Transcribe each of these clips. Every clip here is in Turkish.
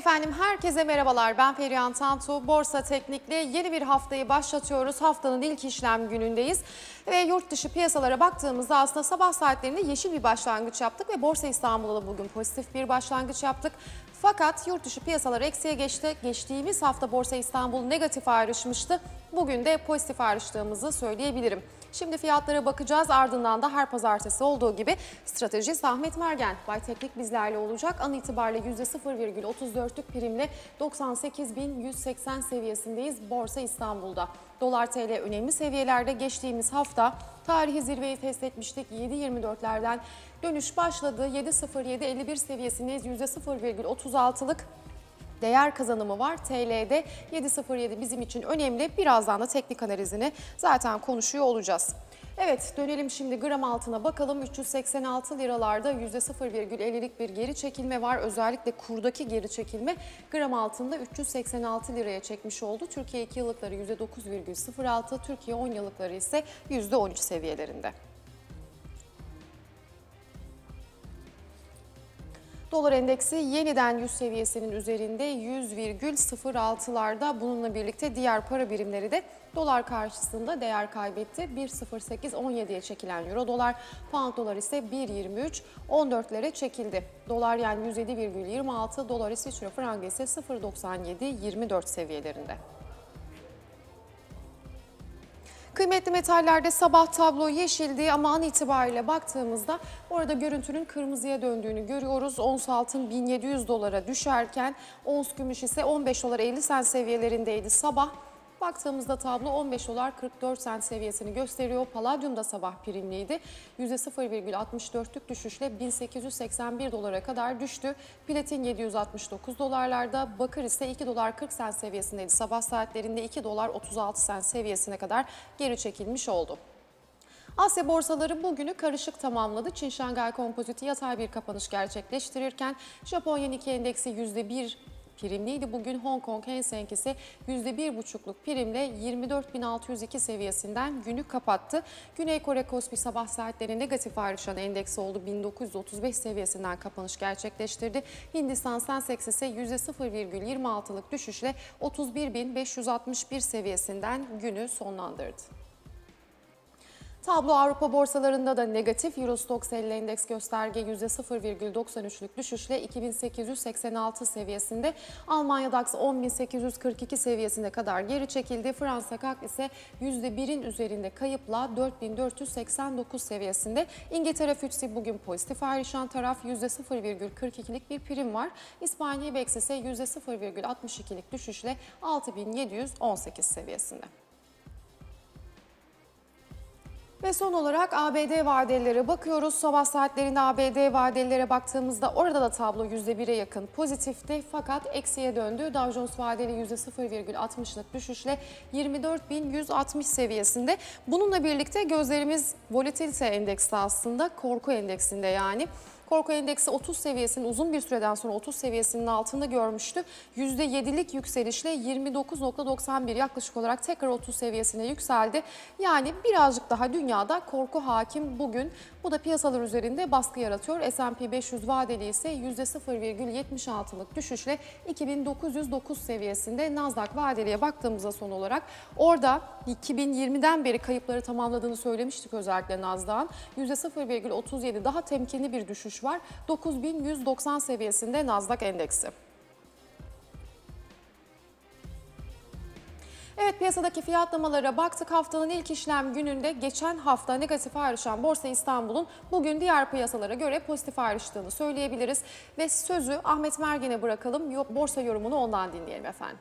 Efendim herkese merhabalar. Ben Perihan Tantu. Borsa Teknik'le yeni bir haftayı başlatıyoruz. Haftanın ilk işlem günündeyiz. Ve yurt dışı piyasalara baktığımızda aslında sabah saatlerinde yeşil bir başlangıç yaptık ve Borsa İstanbul'da da bugün pozitif bir başlangıç yaptık. Fakat yurt dışı piyasalar eksiye geçti. Geçtiğimiz hafta Borsa İstanbul negatif ayrışmıştı. Bugün de pozitif ayrıştığımızı söyleyebilirim. Şimdi fiyatlara bakacağız, ardından da her pazartesi olduğu gibi stratejist Ahmet Mergen, Bay Teknik bizlerle olacak. An itibariyle %0,34'lük primle 98.180 seviyesindeyiz Borsa İstanbul'da. Dolar TL önemli seviyelerde. Geçtiğimiz hafta tarihi zirveyi test etmiştik. 7.24'lerden dönüş başladı. 7.07.51 seviyesindeyiz. %0,36'lık değer kazanımı var. TL'de 7.07 bizim için önemli. Birazdan da teknik analizini zaten konuşuyor olacağız. Evet, dönelim şimdi gram altına bakalım. 386 liralarda %0,50'lik bir geri çekilme var. Özellikle kurdaki geri çekilme gram altında 386 liraya çekmiş oldu. Türkiye 2 yıllıkları %9,06, Türkiye 10 yıllıkları ise %13 seviyelerinde. Dolar endeksi yeniden 100 seviyesinin üzerinde 100,06'larda. Bununla birlikte diğer para birimleri de dolar karşısında değer kaybetti. 1.0817'ye çekilen euro dolar, pound dolar ise 1.2314'lere çekildi. Dolar yani 107,26, dolar İsviçre frangı ise 0.9724 seviyelerinde. Kıymetli metallerde sabah tablo yeşildi ama an itibariyle baktığımızda orada görüntünün kırmızıya döndüğünü görüyoruz. Ons altın 1700 dolara düşerken ons gümüş ise 15 dolar 50 sent seviyelerindeydi sabah. Baktığımızda tablo 15 dolar 44 sent seviyesini gösteriyor. Palladium da sabah primliydi. %0,64'lük düşüşle 1881 dolara kadar düştü. Platin 769 dolarlarda, bakır ise 2 dolar 40 sent seviyesindeydi. Sabah saatlerinde 2 dolar 36 sent seviyesine kadar geri çekilmiş oldu. Asya borsaları bugünü karışık tamamladı. Çin Şangay Kompoziti yatay bir kapanış gerçekleştirirken Japonya Nikkei endeksi %1 primliydi. Bugün Hong Kong Hang Seng ise %1,5'luk primle 24.602 seviyesinden günü kapattı. Güney Kore Kospi sabah saatleri negatif ayrışan endeks oldu. 1935 seviyesinden kapanış gerçekleştirdi. Hindistan Sensex ise %0,26'lık düşüşle 31.561 seviyesinden günü sonlandırdı. Tablo Avrupa borsalarında da negatif. Eurostoxx 50 endeks gösterge %0,93'lük düşüşle 2886 seviyesinde. Almanya DAX 10.842 seviyesine kadar geri çekildi. Fransa CAC ise %1'in üzerinde kayıpla 4489 seviyesinde. İngiltere FTSE bugün pozitif ayrışan taraf, %0,42'lik bir prim var. İspanya IBEX ise %0,62'lik düşüşle 6718 seviyesinde. Ve son olarak ABD vadelilere bakıyoruz. Sabah saatlerinde ABD vadelilere baktığımızda orada da tablo %1'e yakın pozitifti. Fakat eksiye döndü. Dow Jones vadeli %0,60'lık düşüşle 24.160 seviyesinde. Bununla birlikte gözlerimiz volatilite endekste, aslında korku endeksinde yani. Korku endeksi 30 seviyesinin uzun bir süreden sonra 30 seviyesinin altında görmüştü. %7'lik yükselişle 29.91 yaklaşık olarak tekrar 30 seviyesine yükseldi. Yani birazcık daha dünyada korku hakim bugün. Bu da piyasalar üzerinde baskı yaratıyor. S&P 500 vadeli ise %0,76'lık düşüşle 2909 seviyesinde. Nasdaq vadeliye baktığımızda son olarak orada 2020'den beri kayıpları tamamladığını söylemiştik özellikle Nasdaq'ın. %0,37 daha temkinli bir düşüş var. 9190 seviyesinde Nasdaq endeksi. Evet, piyasadaki fiyatlamalara baktık. Haftanın ilk işlem gününde geçen hafta negatif ayrışan Borsa İstanbul'un bugün diğer piyasalara göre pozitif ayrıştığını söyleyebiliriz. Ve sözü Ahmet Mergen'e bırakalım. Borsa yorumunu ondan dinleyelim efendim.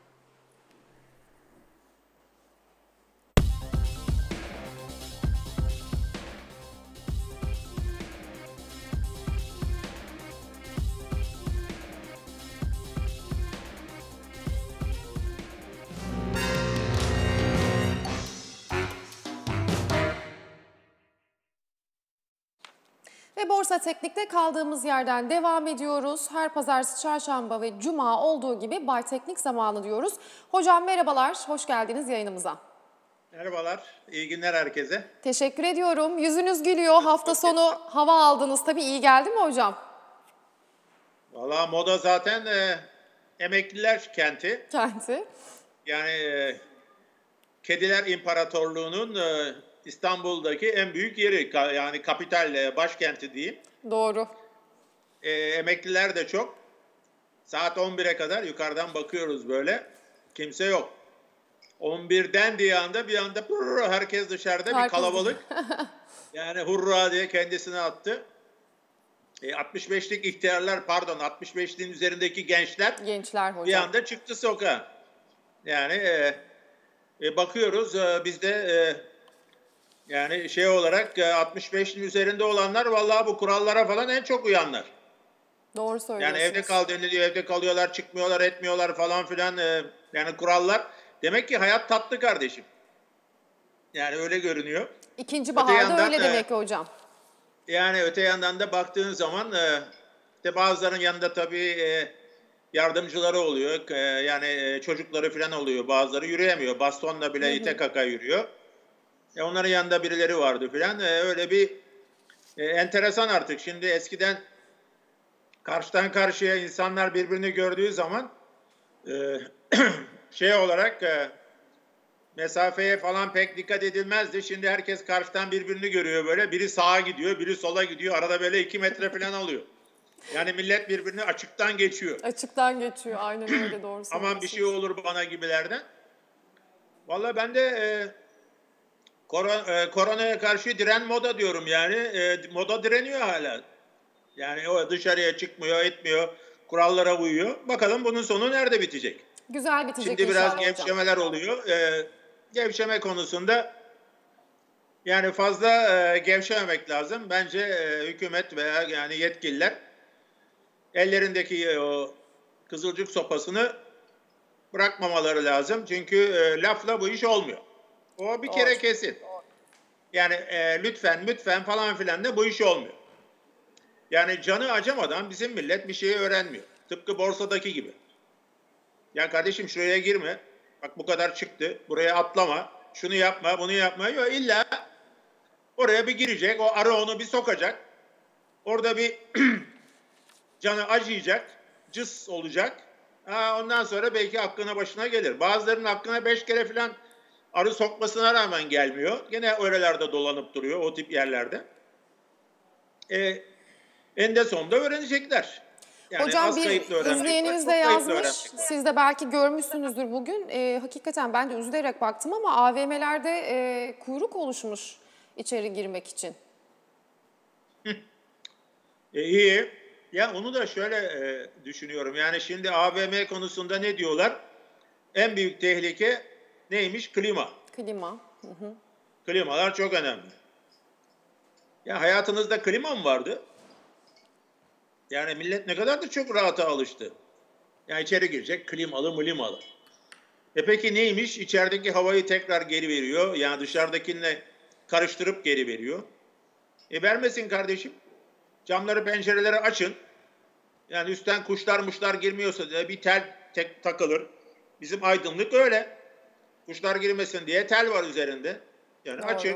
Ve Borsa Teknik'te kaldığımız yerden devam ediyoruz. Her pazartesi, çarşamba ve cuma olduğu gibi Bay Teknik zamanı diyoruz. Hocam merhabalar, hoş geldiniz yayınımıza. Merhabalar, iyi günler herkese. Teşekkür ediyorum. Yüzünüz gülüyor. Hafta sonu hava aldınız. Tabii iyi geldi mi hocam? Valla moda zaten emekliler kenti. Kenti. Yani Kediler İmparatorluğu'nun İstanbul'daki en büyük yeri. Yani kapital, başkenti diyeyim. Doğru. Emekliler de çok. Saat 11'e kadar yukarıdan bakıyoruz böyle. Kimse yok. 11'den diye anda bir anda herkes dışarıda, bir kalabalık. Yani hurra diye kendisine attı. 65'lik ihtiyarlar, pardon, 65'liğin üzerindeki Gençler hocam. bir anda çıktı sokağa. Yani bakıyoruz biz de yani şey olarak 65'in üzerinde olanlar vallahi bu kurallara falan en çok uyanlar. Doğru söylüyorsunuz. Yani evde kal deniliyor, evde kalıyorlar, çıkmıyorlar, etmiyorlar falan filan. Yani kurallar. Demek ki hayat tatlı kardeşim. Yani öyle görünüyor. İkinci baharda yandan, öyle demek ki hocam. Yani öte yandan da baktığın zaman işte bazılarının yanında tabii yardımcıları oluyor. Yani çocukları falan oluyor. Bazıları yürüyemiyor. Bastonla bile ite kaka yürüyor. Onların yanında birileri vardı falan. Öyle bir enteresan artık. Şimdi eskiden karşıdan karşıya insanlar birbirini gördüğü zaman şey olarak mesafeye falan pek dikkat edilmezdi. Şimdi herkes karşıdan birbirini görüyor böyle. Biri sağa gidiyor, biri sola gidiyor. Arada böyle 2 metre falan alıyor. Yani millet birbirini açıktan geçiyor. Açıktan geçiyor. Aynen öyle, doğru söylüyorsunuz. Aman bir şey olur bana gibilerden. Vallahi ben de koronaya karşı diren moda diyorum yani. Moda direniyor hala. Yani o dışarıya çıkmıyor, etmiyor. Kurallara uyuyor. Bakalım bunun sonu nerede bitecek? Güzel bitecek Şimdi inşallah biraz gevşemeler oluyor. Gevşeme konusunda yani fazla gevşememek lazım. Bence hükümet veya yani yetkililer ellerindeki o kızılcık sopasını bırakmamaları lazım. Çünkü lafla bu iş olmuyor. O bir kere kesin. Yani lütfen falan filan da bu iş olmuyor. Yani canı acımadan bizim millet bir şeyi öğrenmiyor. Tıpkı borsadaki gibi. Ya kardeşim şuraya girme. Bak bu kadar çıktı. Buraya atlama. Şunu yapma, bunu yapma. Yok, illa oraya bir girecek. O arı onu bir sokacak. Orada bir canı acıyacak. Cıs olacak. Ondan sonra belki aklına başına gelir. Bazılarının aklına 5 kere falan arı sokmasına rağmen gelmiyor. Gene oralarda dolanıp duruyor o tip yerlerde. En de sonunda öğrenecekler. Yani hocam az kayıpla bir öğrenmek var, izleyenimiz çok de kayıpla yazmış. öğrenmek var. Siz de belki görmüşsünüzdür bugün. Hakikaten ben de üzülerek baktım ama AVM'lerde kuyruk oluşmuş içeri girmek için. İyi. Ya onu da şöyle düşünüyorum. Yani şimdi AVM konusunda ne diyorlar? En büyük tehlike neymiş? Klima. Klima. Klimalar çok önemli. Ya hayatınızda klima mı vardı? Yani millet ne kadar da çok rahata alıştı. Yani içeri girecek klimalı mlimalı. Peki neymiş? İçerideki havayı tekrar geri veriyor. Yani dışarıdakinle karıştırıp geri veriyor. Vermesin kardeşim. Camları pencereleri açın. Yani üstten kuşlar muşlar girmiyorsa da bir tel takılır. Bizim aydınlık öyle. Kuşlar girmesin diye tel var üzerinde. Yani açın.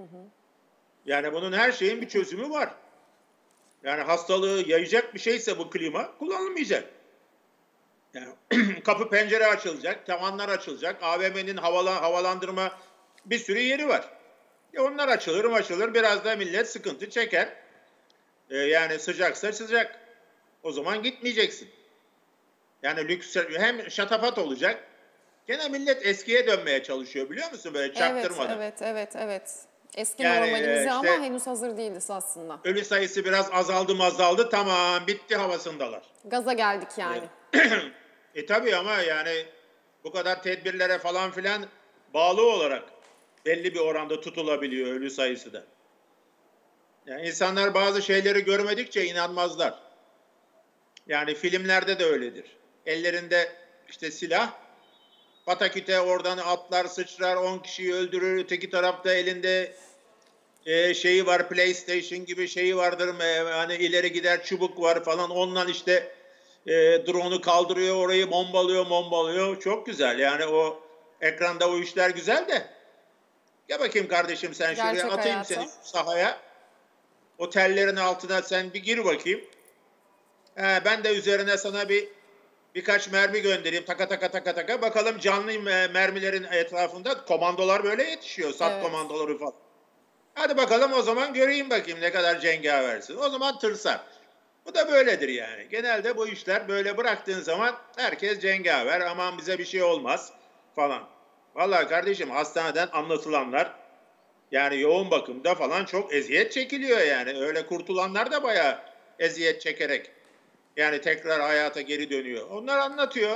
Yani bunun her şeyin bir çözümü var. Yani hastalığı yayacak bir şeyse bu klima kullanılmayacak. Yani kapı pencere açılacak, tavanlar açılacak. AVM'nin havalandırma bir sürü yeri var. Onlar açılır. Biraz da millet sıkıntı çeker. Yani sıcaksa sıcak. O zaman gitmeyeceksin. Yani lüks hem şatafat olacak. Gene millet eskiye dönmeye çalışıyor biliyor musun böyle çaktırmadan. Evet. Eski Yani, normalimize işte, ama henüz hazır değiliz aslında. Ölü sayısı biraz azaldı tamam bitti havasındalar. Gaza geldik yani. Tabii ama yani bu kadar tedbirlere falan filan bağlı olarak belli bir oranda tutulabiliyor ölü sayısı da. Yani insanlar bazı şeyleri görmedikçe inanmazlar. Yani filmlerde de öyledir. Ellerinde işte silah, pataküte oradan atlar, sıçrar, 10 kişiyi öldürür. Öteki tarafta elinde şeyi var, PlayStation gibi şeyi vardır. Hani ileri gider çubuk var falan. Ondan işte drone'u kaldırıyor, orayı bombalıyor. Çok güzel. Yani o ekranda o işler güzel de. Gel bakayım kardeşim sen şuraya Gerçek atayım hayata. seni sahaya. O tellerin altına sen bir gir bakayım. Ben de üzerine sana bir birkaç mermi göndereyim taka taka taka taka bakalım canlı mermilerin etrafında komandolar böyle yetişiyor. SAT Evet. komandoları falan. Hadi bakalım o zaman göreyim bakayım ne kadar cengaversin. O zaman tırsar. Bu da böyledir yani. Genelde bu işler böyle bıraktığın zaman herkes cengaver. Aman bize bir şey olmaz falan. Vallahi kardeşim hastaneden anlatılanlar yani yoğun bakımda falan çok eziyet çekiliyor yani. Öyle kurtulanlar da bayağı eziyet çekerek yani tekrar hayata geri dönüyor. Onlar anlatıyor.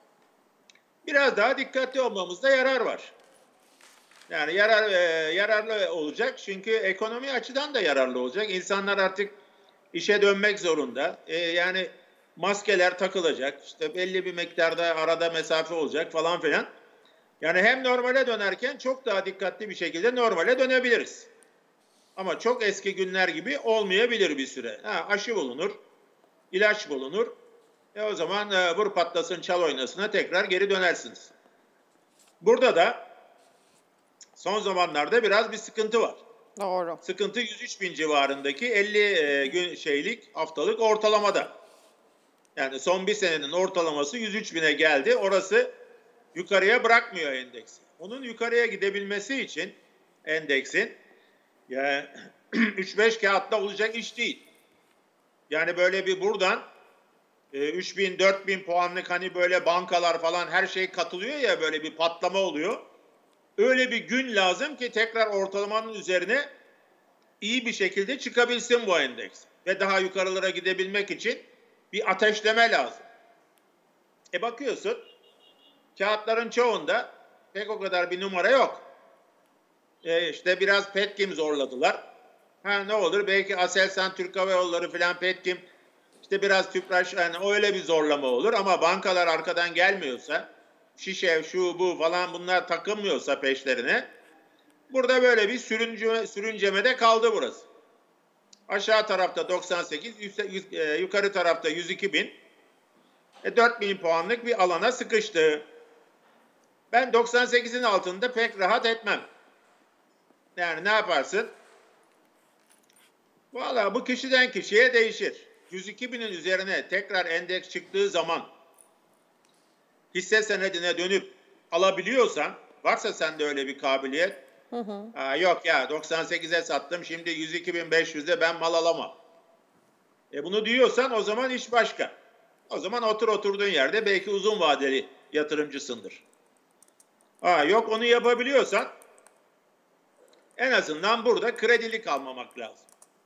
Biraz daha dikkatli olmamızda yarar var. Yani yararlı olacak çünkü ekonomi açıdan da yararlı olacak. İnsanlar artık işe dönmek zorunda. Yani maskeler takılacak. İşte belli bir miktarda arada mesafe olacak falan filan. Yani hem normale dönerken çok daha dikkatli bir şekilde normale dönebiliriz. Ama çok eski günler gibi olmayabilir bir süre. Aşı bulunur, ilaç bulunur. O zaman vur patlasın çal oynasına tekrar geri dönersiniz. Burada da son zamanlarda biraz bir sıkıntı var. Doğru. Sıkıntı 103 bin civarındaki 50 gün haftalık ortalamada. Yani son bir senenin ortalaması 103 bine geldi. Orası yukarıya bırakmıyor endeksi. Onun yukarıya gidebilmesi için endeksin yani 3-5 kağıtla olacak iş değil. Yani böyle bir buradan 3000 4000 puanlık hani böyle bankalar falan her şey katılıyor ya böyle bir patlama oluyor. Öyle bir gün lazım ki tekrar ortalamanın üzerine iyi bir şekilde çıkabilsin bu endeks. Ve daha yukarılara gidebilmek için bir ateşleme lazım. Bakıyorsun kağıtların çoğunda pek o kadar bir numara yok. İşte biraz Petkim zorladılar. Ne olur belki Aselsan, Türk Hava Yolları filan Petkim işte biraz Tüpraş yani öyle bir zorlama olur ama bankalar arkadan gelmiyorsa Şişev şu bu falan bunlar takılmıyorsa peşlerine burada böyle bir sürüncemede kaldı burası. Aşağı tarafta 98, yukarı tarafta 102 bin. 4 bin puanlık bir alana sıkıştı. Ben 98'in altında pek rahat etmem. Yani ne yaparsın? Valla bu kişiden kişiye değişir. 102 binin üzerine tekrar endeks çıktığı zaman hisse senedine dönüp alabiliyorsan, varsa sende öyle bir kabiliyet, yok ya 98'e sattım şimdi 102.500'de ben mal alamam. Bunu diyorsan o zaman iş başka. O zaman oturduğun yerde belki uzun vadeli yatırımcısındır. Yok onu yapabiliyorsan en azından burada kredili kalmamak lazım.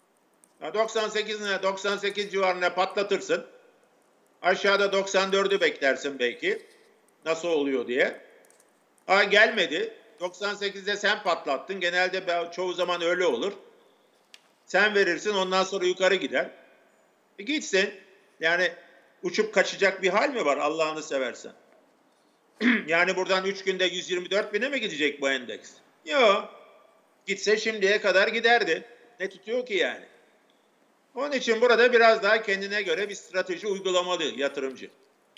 98 civarına patlatırsın. Aşağıda 94'ü beklersin belki. Nasıl oluyor diye. Gelmedi. 98'de sen patlattın. Genelde çoğu zaman öyle olur. Sen verirsin ondan sonra yukarı gider. Gitsin. Yani uçup kaçacak bir hal mi var Allah'ını seversen? Yani buradan 3 günde 124 bine mi gidecek bu endeks? Yok. Gitse şimdiye kadar giderdi. Ne tutuyor ki yani? Onun için burada biraz daha kendine göre bir strateji uygulamalı yatırımcı.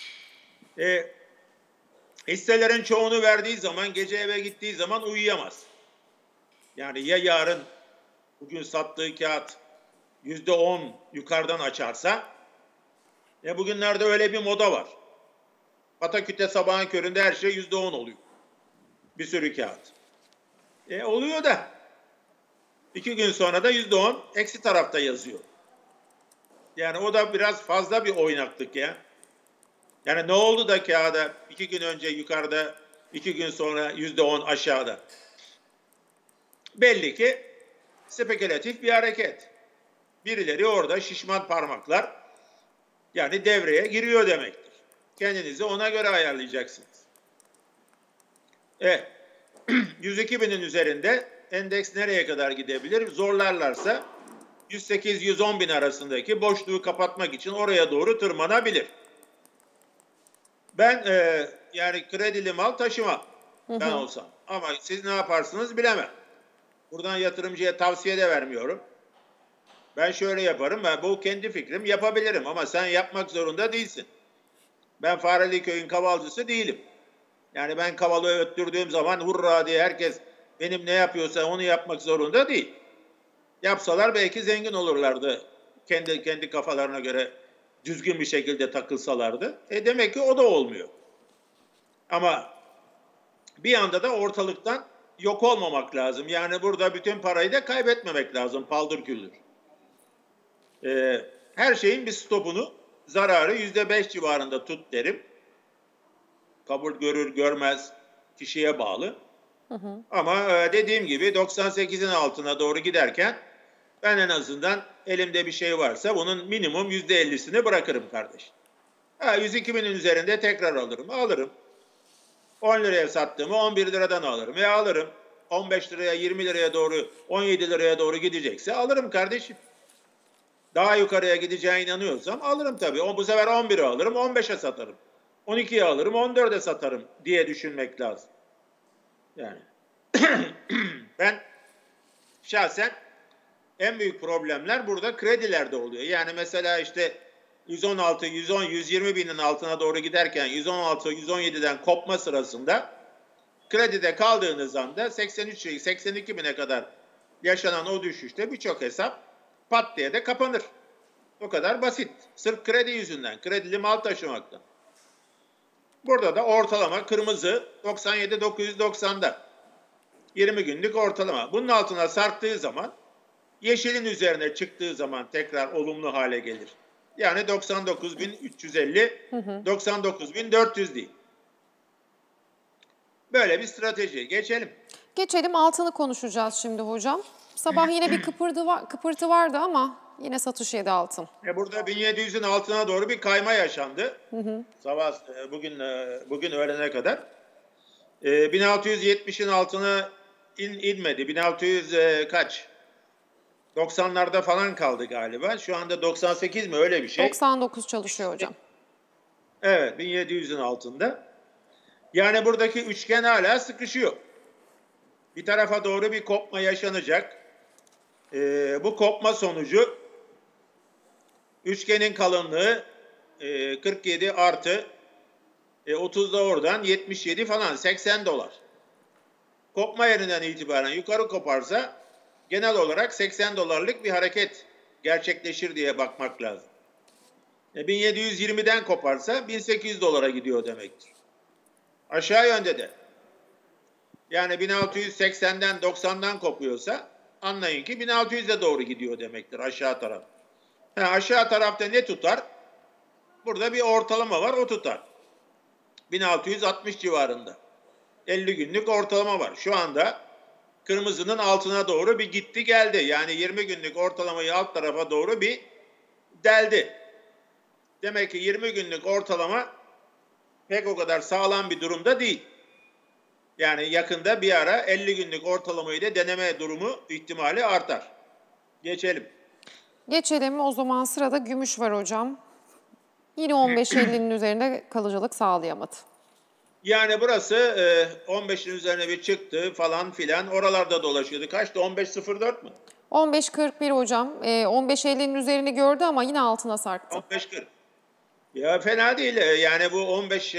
Hisselerin çoğunu verdiği zaman, gece eve gittiği zaman uyuyamaz. Yani ya yarın bugün sattığı kağıt %10 yukarıdan açarsa, bugünlerde öyle bir moda var. Pataküte sabahın köründe her şey %10 oluyor. Bir sürü kağıt. Oluyor da 2 gün sonra da %10 eksi tarafta yazıyor. Yani o da biraz fazla bir oynaklık ya. Yani ne oldu da kağıda 2 gün önce yukarıda, 2 gün sonra %10 aşağıda. Belli ki spekülatif bir hareket. Birileri orada şişman parmaklar yani devreye giriyor demektir. Kendinizi ona göre ayarlayacaksınız. 102 binin üzerinde endeks nereye kadar gidebilir? Zorlarlarsa 108-110 bin arasındaki boşluğu kapatmak için oraya doğru tırmanabilir. Ben yani kredili mal taşımam ben olsam. Ama siz ne yaparsınız bilemem. Buradan yatırımcıya tavsiye de vermiyorum. Ben şöyle yaparım. Bu kendi fikrim yapabilirim ama sen yapmak zorunda değilsin. Ben Fareliköy'ün kavalcısı değilim. Yani ben kavalı öttürdüğüm zaman hurra diye herkes benim ne yapıyorsa onu yapmak zorunda değil. Yapsalar belki zengin olurlardı. Kendi kafalarına göre düzgün bir şekilde takılsalardı. Demek ki o da olmuyor. Ama bir anda da ortalıktan yok olmamak lazım. Yani burada bütün parayı da kaybetmemek lazım. Paldır küldür. Her şeyin bir stopunu, zararı %5 civarında tut derim. Kabul görür görmez kişiye bağlı. Ama dediğim gibi 98'in altına doğru giderken ben en azından elimde bir şey varsa bunun minimum %50'sini bırakırım kardeşim. 102 binin üzerinde tekrar alırım. Alırım. 10 liraya sattığımı 11 liradan alırım. Alırım. 15 liraya, 20 liraya doğru, 17 liraya doğru gidecekse alırım kardeşim. Daha yukarıya gideceğine inanıyorsam alırım tabii. Bu sefer 11'e alırım, 15'e satarım. 12'ye alırım, 14'e satarım diye düşünmek lazım. Yani ben şahsen en büyük problemler burada kredilerde oluyor. Yani mesela işte 116, 110, 120 binin altına doğru giderken 116, 117'den kopma sırasında kredide kaldığınız anda 83, 82 bine kadar yaşanan o düşüşte birçok hesap pat diye de kapanır. O kadar basit. Sırf kredi yüzünden, kredili mal taşımaktan. Burada da ortalama kırmızı 97.990'da. 20 günlük ortalama. Bunun altına sarktığı zaman, yeşilin üzerine çıktığı zaman tekrar olumlu hale gelir. Yani 99.350, 99.400 değil. Böyle bir strateji. Geçelim. Geçelim, altını konuşacağız şimdi hocam. Sabah yine bir kıpırtı vardı ama yine satış yedi altın. Burada 1700'ün altına doğru bir kayma yaşandı. Sabah bugün öğlene kadar. 1670'in altına inmedi. 1600 kaç? 90'larda falan kaldı galiba. Şu anda 98 mi öyle bir şey? 99 çalışıyor hocam. Evet, 1700'ün altında. Yani buradaki üçgen hala sıkışıyor. Bir tarafa doğru bir kopma yaşanacak. Bu kopma sonucu üçgenin kalınlığı 47 artı 30 da oradan 77 falan, $80. Kopma yerinden itibaren yukarı koparsa genel olarak $80'lık bir hareket gerçekleşir diye bakmak lazım. 1720'den koparsa $1800 gidiyor demektir. Aşağı yönde de. Yani 1680'den 90'dan kopuyorsa anlayın ki 1600'e doğru gidiyor demektir aşağı taraf. Aşağı tarafta ne tutar? Burada bir ortalama var, o tutar. 1660 civarında. 50 günlük ortalama var. Şu anda kırmızının altına doğru bir gitti geldi. Yani 20 günlük ortalamayı alt tarafa doğru bir deldi. Demek ki 20 günlük ortalama pek o kadar sağlam bir durumda değil. Yani yakında bir ara 50 günlük ortalamayı da deneme durumu ihtimali artar. Geçelim. Geçelim, o zaman sırada gümüş var hocam. Yine 15.50'nin üzerinde kalıcılık sağlayamadı. Yani burası 15'in üzerine bir çıktı falan filan. Oralarda dolaşıyordu. Kaçtı? 15.04 mu? 15.41 hocam. 15.50'nin üzerini gördü ama yine altına sarktı. 15.40. Ya fena değil. Yani bu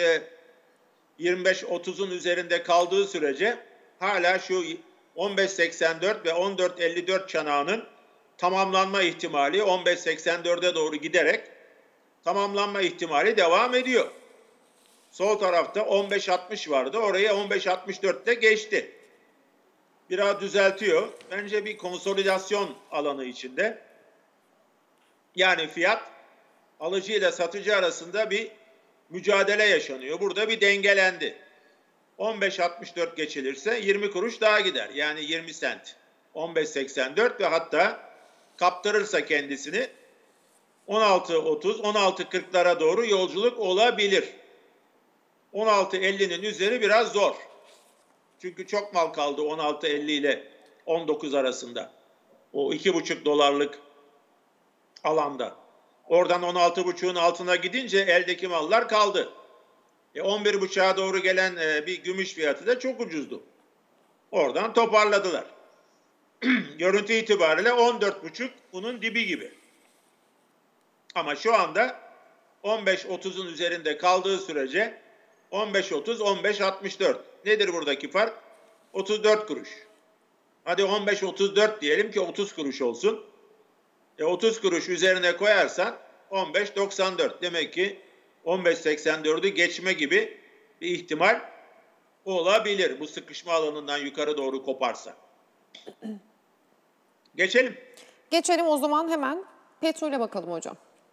25-30'un üzerinde kaldığı sürece hala şu 15.84 ve 14.54 çanağının tamamlanma ihtimali 15.84'e doğru giderek tamamlanma ihtimali devam ediyor. Sol tarafta 15.60 vardı. Oraya 15.64'te geçti. Biraz düzeltiyor. Bence bir konsolidasyon alanı içinde. Yani fiyat alıcı ile satıcı arasında bir mücadele yaşanıyor. Burada bir dengelendi. 15.64 geçilirse 20 kuruş daha gider. Yani 20 sent. 15.84 ve hatta kaptırırsa kendisini 16.30, 16.40'lara doğru yolculuk olabilir. 16.50'nin üzeri biraz zor. Çünkü çok mal kaldı 16.50 ile 19 arasında. O $2,5 alanda. Oradan 16.5'un altına gidince eldeki mallar kaldı. 11.5'a doğru gelen bir gümüş fiyatı da çok ucuzdu. Oradan toparladılar. Görüntü itibariyle 14.5 bunun dibi gibi. Ama şu anda 15.30'un üzerinde kaldığı sürece 15.30, 15.64. Nedir buradaki fark? 34 kuruş. Hadi 15.34 diyelim ki 30 kuruş olsun. 30 kuruş üzerine koyarsan 15.94. Demek ki 15.84'ü geçme gibi bir ihtimal olabilir. Bu sıkışma alanından yukarı doğru koparsa. Geçelim. Geçelim o zaman hemen petrole bakalım hocam.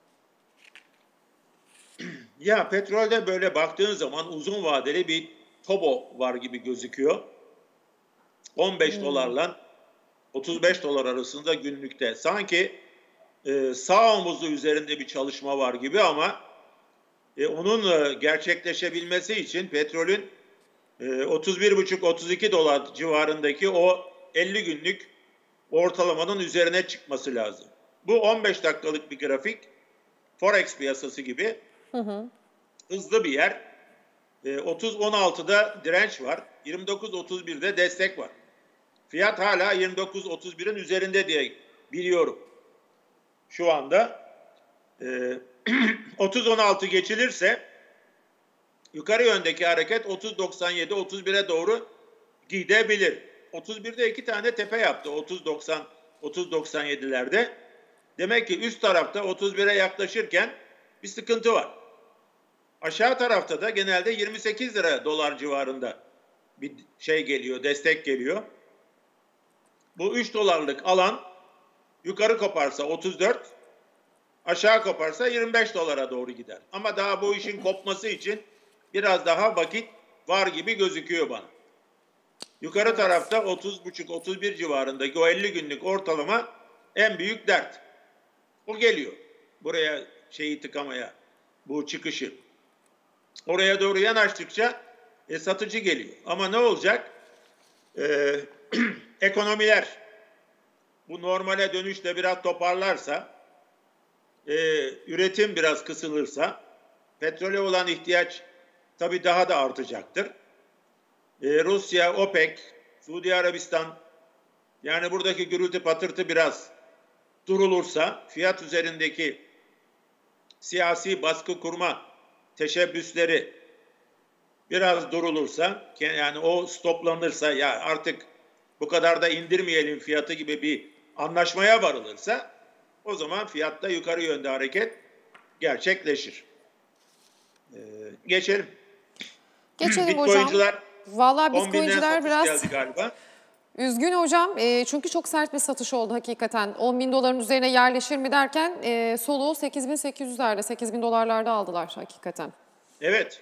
Ya petrolde böyle baktığın zaman uzun vadeli bir tobo var gibi gözüküyor. 15 dolarla 35 dolar arasında günlükte. Sanki sağ omuzu üzerinde bir çalışma var gibi ama onun gerçekleşebilmesi için petrolün 31,5-32 dolar civarındaki o 50 günlük ortalamanın üzerine çıkması lazım. Bu 15 dakikalık bir grafik. Forex piyasası gibi hızlı bir yer. 30.16'da direnç var. 29.31'de destek var. Fiyat hala 29.31'in üzerinde diye biliyorum. Şu anda 30.16 geçilirse yukarı yöndeki hareket 30.97, 31'e doğru gidebilir. 31'de iki tane tepe yaptı. 30.90, 30.97'lerde. Demek ki üst tarafta 31'e yaklaşırken bir sıkıntı var. Aşağı tarafta da genelde 28 lira dolar civarında bir şey geliyor, destek geliyor. Bu 3 dolarlık alan yukarı koparsa 34, aşağı koparsa 25 dolara doğru gider. Ama daha bu işin kopması için biraz daha vakit var gibi gözüküyor bana. Yukarı tarafta 30,5-31 civarındaki o 50 günlük ortalama en büyük dert. O geliyor. Buraya şeyi tıkamaya, bu çıkışı. Oraya doğru yanaştıkça satıcı geliyor. Ama ne olacak? Ekonomiler bu normale dönüşte biraz toparlarsa, üretim biraz kısılırsa, petrole olan ihtiyaç tabii daha da artacaktır. Rusya, OPEC, Suudi Arabistan, yani buradaki gürültü patırtı biraz durulursa, fiyat üzerindeki siyasi baskı kurma teşebbüsleri biraz durulursa, yani o stoplanırsa, ya artık bu kadar da indirmeyelim fiyatı gibi bir anlaşmaya varılırsa, o zaman fiyatta yukarı yönde hareket gerçekleşir. Geçelim. Geçelim hocam. Bitcoin'ciler Vallahi 10 binden Bitcoin'ciler satış biraz geldi galiba. üzgün hocam. Çünkü çok sert bir satış oldu hakikaten. 10 bin doların üzerine yerleşir mi derken soluğu 8.800'lerde, 8.000 dolarlarda aldılar hakikaten. Evet.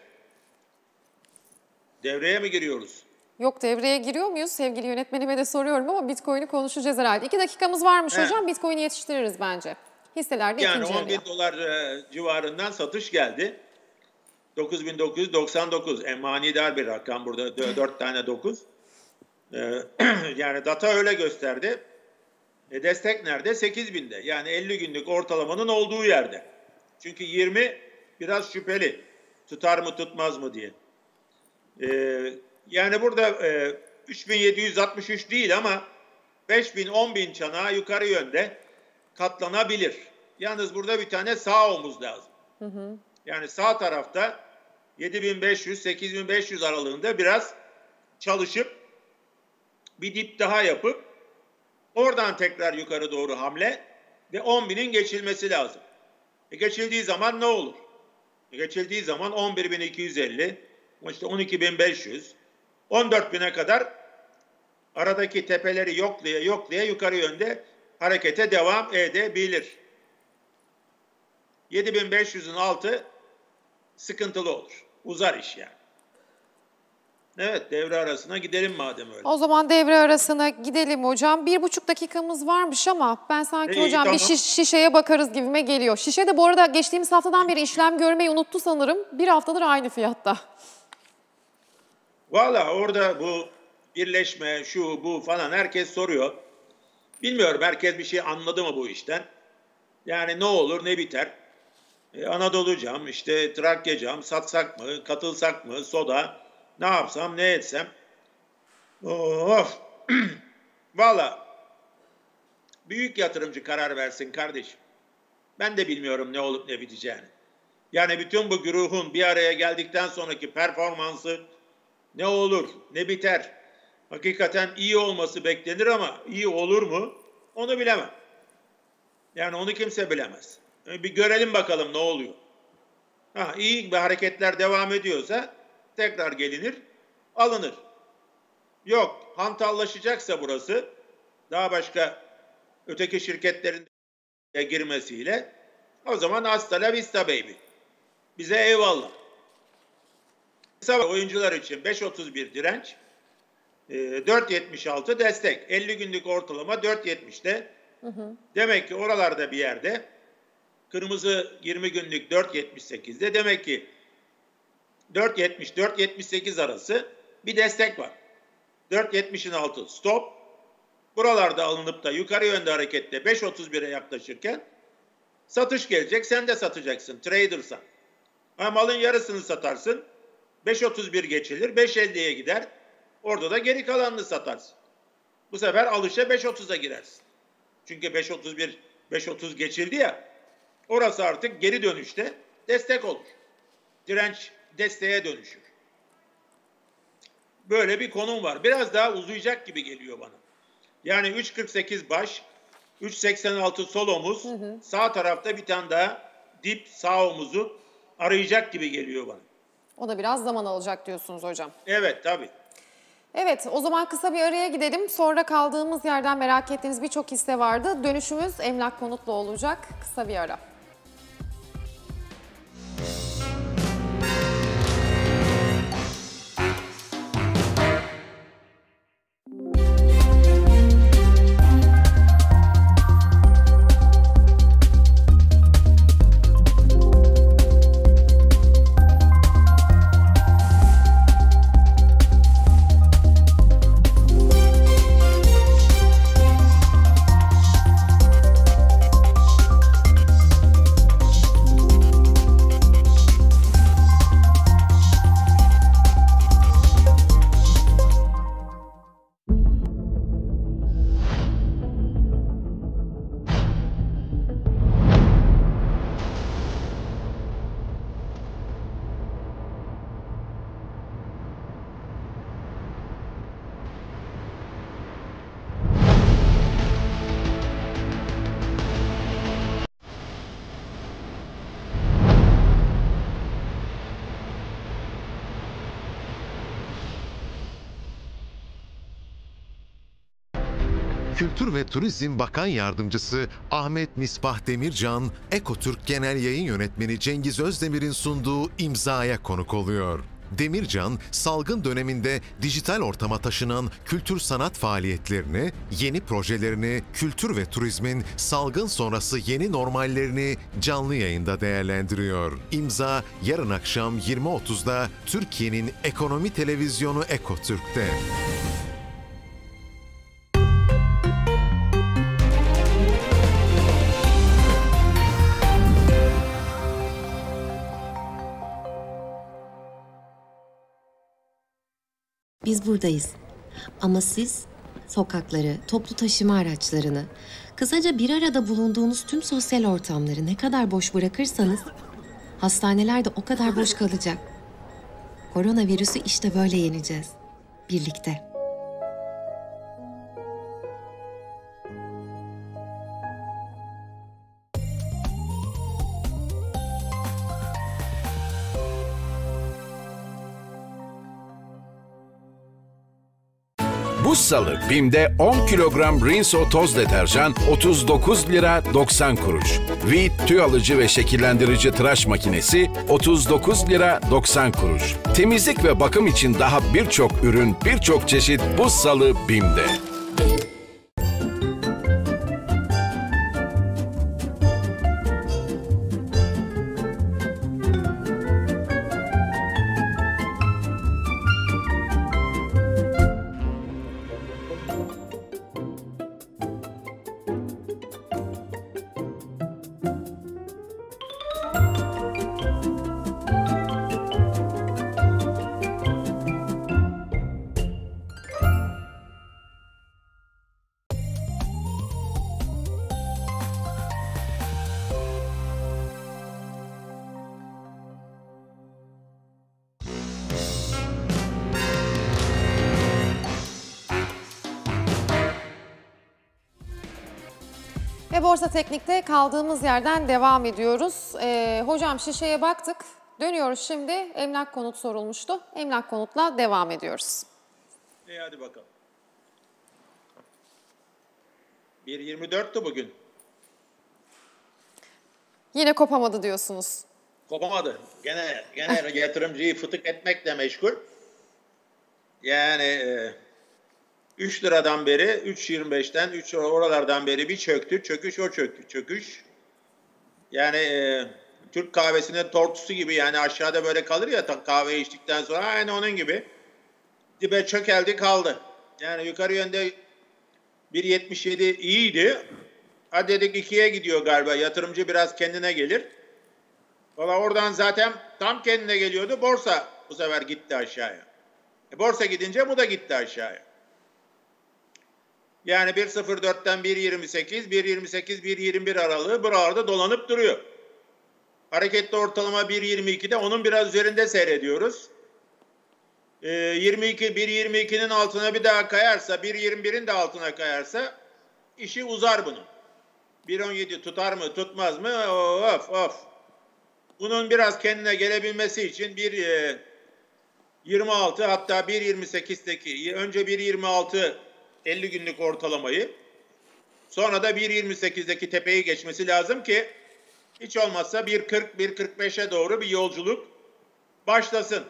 Devreye mi giriyoruz? Yok, devreye giriyor muyuz? Sevgili yönetmenime de soruyorum ama Bitcoin'i konuşacağız herhalde. 2 dakikamız varmış hocam. Bitcoin'i yetiştiririz bence. Hisselerde Yani ikinci 10 bin dolar civarından satış geldi. 9.999 manidar bir rakam burada. 4 tane 9. Yani data öyle gösterdi. Destek nerede? 8.000'de. Yani 50 günlük ortalamanın olduğu yerde. Çünkü 20 biraz şüpheli. Tutar mı tutmaz mı diye. Yani burada 3.763 değil ama 5.000, 10.000 çanağı yukarı yönde katlanabilir. Yalnız burada bir tane sağ omuz lazım. Yani sağ tarafta 7.500-8.500 aralığında biraz çalışıp bir dip daha yapıp oradan tekrar yukarı doğru hamle ve 10.000'in geçilmesi lazım. Geçildiği zaman ne olur? Geçildiği zaman 11.250, işte 12.500, 14.000'e kadar aradaki tepeleri yoklaya yukarı yönde harekete devam edebilir. 7.500'ün altı sıkıntılı olur. Uzar iş yani. Evet, devre arasına gidelim madem öyle. O zaman devre arasına gidelim hocam. 1,5 dakikamız varmış ama ben sanki hocam tamam. bir şişeye bakarız gibime geliyor. Şişe de bu arada geçtiğimiz haftadan beri işlem görmeyi unuttu sanırım. Bir haftadır aynı fiyatta. Valla orada bu birleşme, şu bu falan herkes soruyor. Bilmiyorum herkes bir şey anladı mı bu işten? Yani ne olur ne biter? Anadolu Cam, işte Trakya Cam, satsak mı, katılsak mı, soda, ne yapsam, ne etsem? Of! Valla büyük yatırımcı karar versin kardeşim. Ben de bilmiyorum ne olup ne biteceğini. Yani bütün bu güruhun bir araya geldikten sonraki performansı ne olur, ne biter? Hakikaten iyi olması beklenir ama iyi olur mu? Onu bilemem. Yani onu kimse bilemez. Bir görelim bakalım ne oluyor. İyi bir hareketler devam ediyorsa tekrar gelinir, alınır. Yok, hantallaşacaksa burası, daha başka öteki şirketlerin de girmesiyle, o zaman hasta la vista baby. Bize eyvallah. Kısa oyuncular için 5.31 direnç, 4.76 destek. 50 günlük ortalama 4.70'te. Demek ki oralarda bir yerde, kırmızı 20 günlük 4.78'de, demek ki 4.70-4.78 arası bir destek var. 4.70'in altı stop. Buralarda alınıp da yukarı yönde harekette 5.31'e yaklaşırken satış gelecek. Sen de satacaksın. Trader'san. Malın yarısını satarsın. 5.31 geçilir. 5.50'ye gider. Orada da geri kalanını satarsın. Bu sefer alışa 5.30'a girersin. Çünkü 5.31, 5.30 geçildi ya. Orası artık geri dönüşte destek olur. Direnç desteğe dönüşür. Böyle bir konum var. Biraz daha uzayacak gibi geliyor bana. Yani 3.48 baş, 3.86 sol omuz, sağ tarafta bir tane daha dip sağ omuzu arayacak gibi geliyor bana. O da biraz zaman alacak diyorsunuz hocam. Evet, tabii. Evet, o zaman kısa bir araya gidelim. Sonra kaldığımız yerden merak ettiğiniz birçok hisse vardı. Dönüşümüz Emlak Konut'la olacak. Kısa bir ara. Kültür ve Turizm Bakan Yardımcısı Ahmet Misbah Demircan, Ekotürk Genel Yayın Yönetmeni Cengiz Özdemir'in sunduğu İmza'ya konuk oluyor. Demircan, salgın döneminde dijital ortama taşınan kültür sanat faaliyetlerini, yeni projelerini, kültür ve turizmin salgın sonrası yeni normallerini canlı yayında değerlendiriyor. İmza yarın akşam 20.30'da Türkiye'nin ekonomi televizyonu Ekotürk'te. Biz buradayız. Ama siz sokakları, toplu taşıma araçlarını, kısaca bir arada bulunduğunuz tüm sosyal ortamları ne kadar boş bırakırsanız hastaneler de o kadar boş kalacak. Koronavirüsü işte böyle yeneceğiz. Birlikte. Bu salı BİM'de 10 kilogram Rinso toz deterjan 39 lira 90 kuruş. Veet tüy alıcı ve şekillendirici tıraş makinesi 39 lira 90 kuruş. Temizlik ve bakım için daha birçok ürün, birçok çeşit bu salı BİM'de. Ve Borsa Teknik'te kaldığımız yerden devam ediyoruz. Hocam şişeye baktık. Dönüyoruz şimdi. Emlak konut sorulmuştu. Emlak konutla devam ediyoruz. Hadi bakalım. 1.24'tü bugün. Yine kopamadı diyorsunuz. Kopamadı. Gene yatırımcıyı fıtık etmekle meşgul. Yani 3 liradan beri, 3.25'ten 3 oralardan beri bir çöktü. Çöküş o çöktü. Çöküş. Yani Türk kahvesinin tortusu gibi, yani aşağıda böyle kalır ya kahve içtikten sonra, aynı onun gibi. Dibe çökeldi kaldı. Yani yukarı yönde 1.77 iyiydi. Hadi dedik 2'ye gidiyor galiba. Yatırımcı biraz kendine gelir. Valla oradan zaten tam kendine geliyordu. Borsa bu sefer gitti aşağıya. Borsa gidince bu da gitti aşağıya. Yani 1.04'ten 1.28, 1.21 aralığı buralarda dolanıp duruyor. Hareketli ortalama 1.22'de, onun biraz üzerinde seyrediyoruz. 1.22'nin altına bir daha kayarsa, 1.21'in de altına kayarsa işi uzar bunun. 1.17 tutar mı tutmaz mı? Of. Bunun biraz kendine gelebilmesi için 1.26 hatta 1.28'deki önce 1.26 50 günlük ortalamayı, sonra da 1.28'deki tepeyi geçmesi lazım ki hiç olmazsa 1.40-1.45'e doğru bir yolculuk başlasın.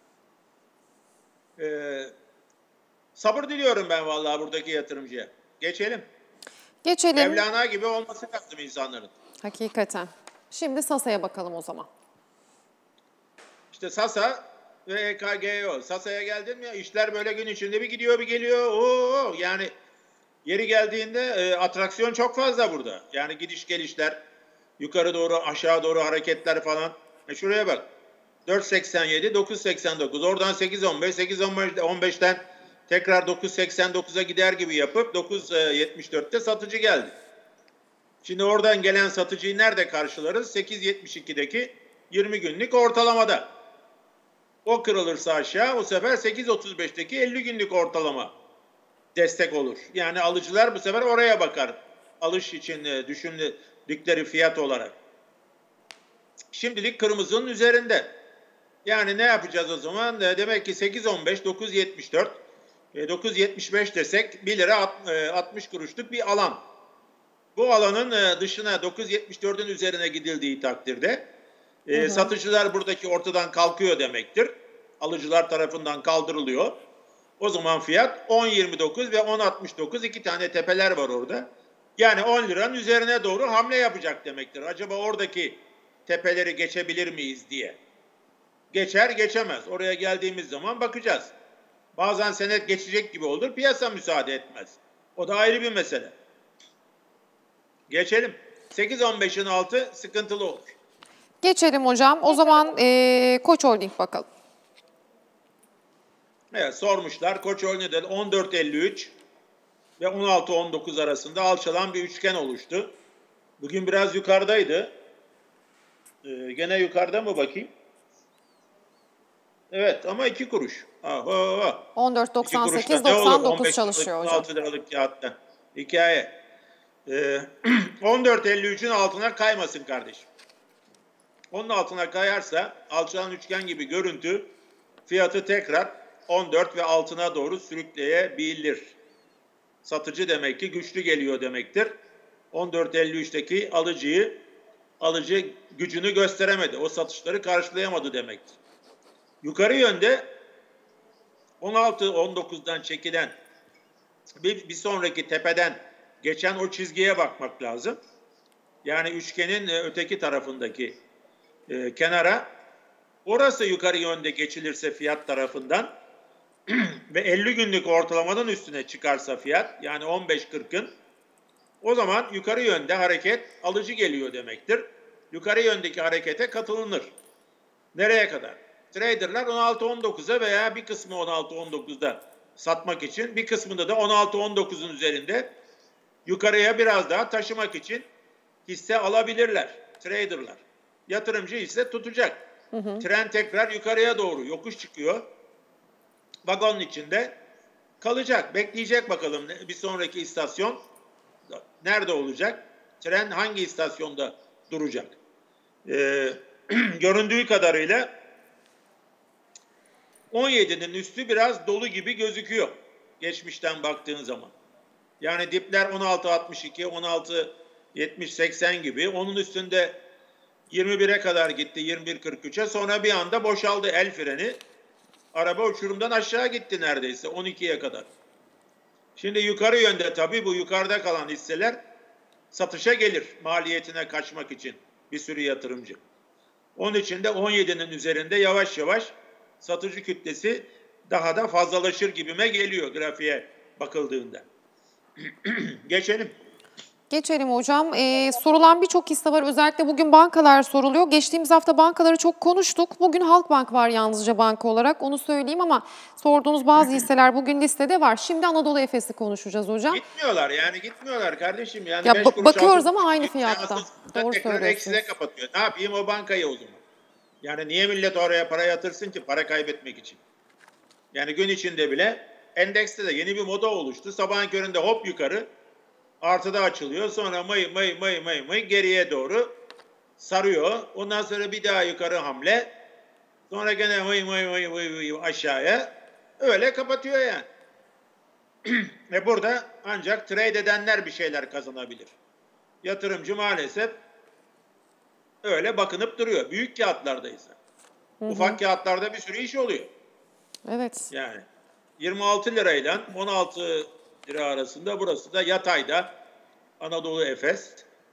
Sabır diliyorum ben vallahi buradaki yatırımcıya. Geçelim. Mevlana gibi olması lazım insanların. Hakikaten. Şimdi Sasa'ya bakalım o zaman. İşte Sasa ve EKGO. Sasa'ya geldin mi? İşler böyle gün içinde bir gidiyor bir geliyor. Yani yeri geldiğinde atraksiyon çok fazla burada. Yani gidiş gelişler, yukarı doğru aşağı doğru hareketler falan. Şuraya bak. 4.87, 9.89. Oradan 8.15, 8.15'ten tekrar 9.89'a gider gibi yapıp 9.74'te satıcı geldi. Şimdi oradan gelen satıcıyı nerede karşılarız? 8.72'deki 20 günlük ortalamada. O kırılırsa aşağı, o sefer 8.35'teki 50 günlük ortalama destek olur. Yani alıcılar bu sefer oraya bakar. Alış için düşündükleri fiyat olarak. Şimdilik kırmızının üzerinde. Yani ne yapacağız o zaman? Demek ki 8.15, 9.74, 9.75 desek 1 lira 60 kuruşluk bir alan. Bu alanın dışına 9.74'ün üzerine gidildiği takdirde satıcılar buradaki ortadan kalkıyor demektir. Alıcılar tarafından kaldırılıyor. O zaman fiyat 10.29 ve 10.69, iki tane tepeler var orada. Yani 10 liranın üzerine doğru hamle yapacak demektir. Acaba oradaki tepeleri geçebilir miyiz diye. Geçer geçemez. Oraya geldiğimiz zaman bakacağız. Bazen senet geçecek gibi olur. Piyasa müsaade etmez. O da ayrı bir mesele. Geçelim. 8.15'in altı sıkıntılı olur. Geçelim hocam. O zaman Koç Holding bakalım. Evet, sormuşlar. Koç Holding'de 14.53 ve 16.19 arasında alçalan bir üçgen oluştu. Bugün biraz yukarıdaydı. Gene yukarıda mı bakayım? Evet ama 2 kuruş. 14.98-99 çalışıyor hocam. 6 liralık kağıtta. Hikaye. 14.53'ün altına kaymasın kardeşim. Onun altına kayarsa alçalan üçgen gibi görüntü fiyatı tekrar 14 ve altına doğru sürükleyebilir. Satıcı demek ki güçlü geliyor demektir. 14.53'teki alıcı gücünü gösteremedi. O satışları karşılayamadı demektir. Yukarı yönde 16-19'dan çekilen bir sonraki tepeden geçen o çizgiye bakmak lazım. Yani üçgenin öteki tarafındaki kenara, orası yukarı yönde geçilirse fiyat tarafından ve 50 günlük ortalamanın üstüne çıkarsa fiyat, yani 15.40'ın, o zaman yukarı yönde hareket alıcı geliyor demektir. Yukarı yöndeki harekete katılınır. Nereye kadar? Traderlar 16-19'a veya bir kısmı 16-19'da satmak için, bir kısmında da 16-19'un üzerinde yukarıya biraz daha taşımak için hisse alabilirler. Traderlar. Yatırımcı hisse tutacak. Tren tekrar yukarıya doğru yokuş çıkıyor. Vagonun içinde kalacak. Bekleyecek bakalım bir sonraki istasyon nerede olacak? tren hangi istasyonda duracak? Göründüğü kadarıyla 17'nin üstü biraz dolu gibi gözüküyor geçmişten baktığın zaman. Yani dipler 16.62, 16.70-80 gibi. Onun üstünde 21'e kadar gitti, 21.43'e. Sonra bir anda boşaldı el freni. Araba uçurumdan aşağı gitti neredeyse 12'ye kadar. Şimdi yukarı yönde tabii bu yukarıda kalan hisseler satışa gelir maliyetine kaçmak için bir sürü yatırımcı. Onun için de 17'nin üzerinde yavaş yavaş satıcı kütlesi daha da fazlalaşır gibime geliyor grafiğe bakıldığında. Geçelim. Geçelim hocam. Sorulan birçok hisse var. Özellikle bugün bankalar soruluyor. Geçtiğimiz hafta bankaları çok konuştuk. Bugün Halkbank var yalnızca banka olarak. Onu söyleyeyim ama sorduğunuz bazı hisseler bugün listede var. Şimdi Anadolu Efes'i konuşacağız hocam. Gitmiyorlar kardeşim. Yani Ya 5 kuruş bakıyoruz altın, ama aynı fiyatta. Doğru tekrar söylüyorsunuz. eksiye kapatıyor. Ne yapayım o bankayı o zaman? Yani niye millet oraya para yatırsın ki para kaybetmek için? Yani gün içinde bile endekste de yeni bir moda oluştu. Sabahın köründe hop yukarı artıda açılıyor. Sonra mıy geriye doğru sarıyor. Ondan sonra bir daha yukarı hamle. Sonra gene mıy aşağıya. Öyle kapatıyor yani. Ve burada ancak trade edenler bir şeyler kazanabilir. Yatırımcı maalesef öyle bakınıp duruyor. Büyük kağıtlardaysa. Ufak kağıtlarda bir sürü iş oluyor. Evet. Yani 26 lirayla 16 lira arasında, burası da yatayda Anadolu Efes.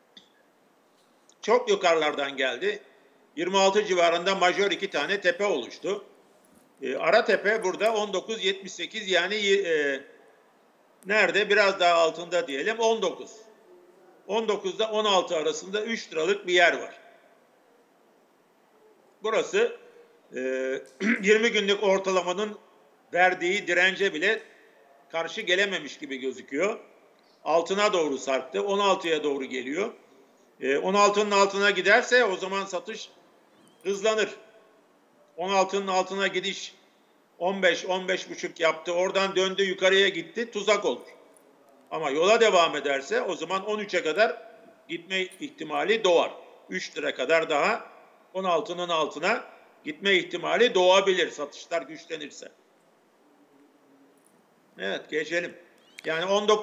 Çok yukarılardan geldi. 26 civarında majör 2 tane tepe oluştu. Ara tepe burada 19.78 yani nerede? Biraz daha altında diyelim 19. 19'da 16 arasında 3 liralık bir yer var. Burası 20 günlük ortalamanın verdiği dirence bile karşı gelememiş gibi gözüküyor. Altına doğru sarktı. 16'ya doğru geliyor. 16'nın altına giderse o zaman satış hızlanır. 16'nın altına gidiş 15-15,5 yaptı. Oradan döndü yukarıya gitti. Tuzak olur. Ama yola devam ederse o zaman 13'e kadar gitme ihtimali doğar. 3 lira kadar daha 16'nın altına gitme ihtimali doğabilir satışlar güçlenirse. Evet, geçelim. Yani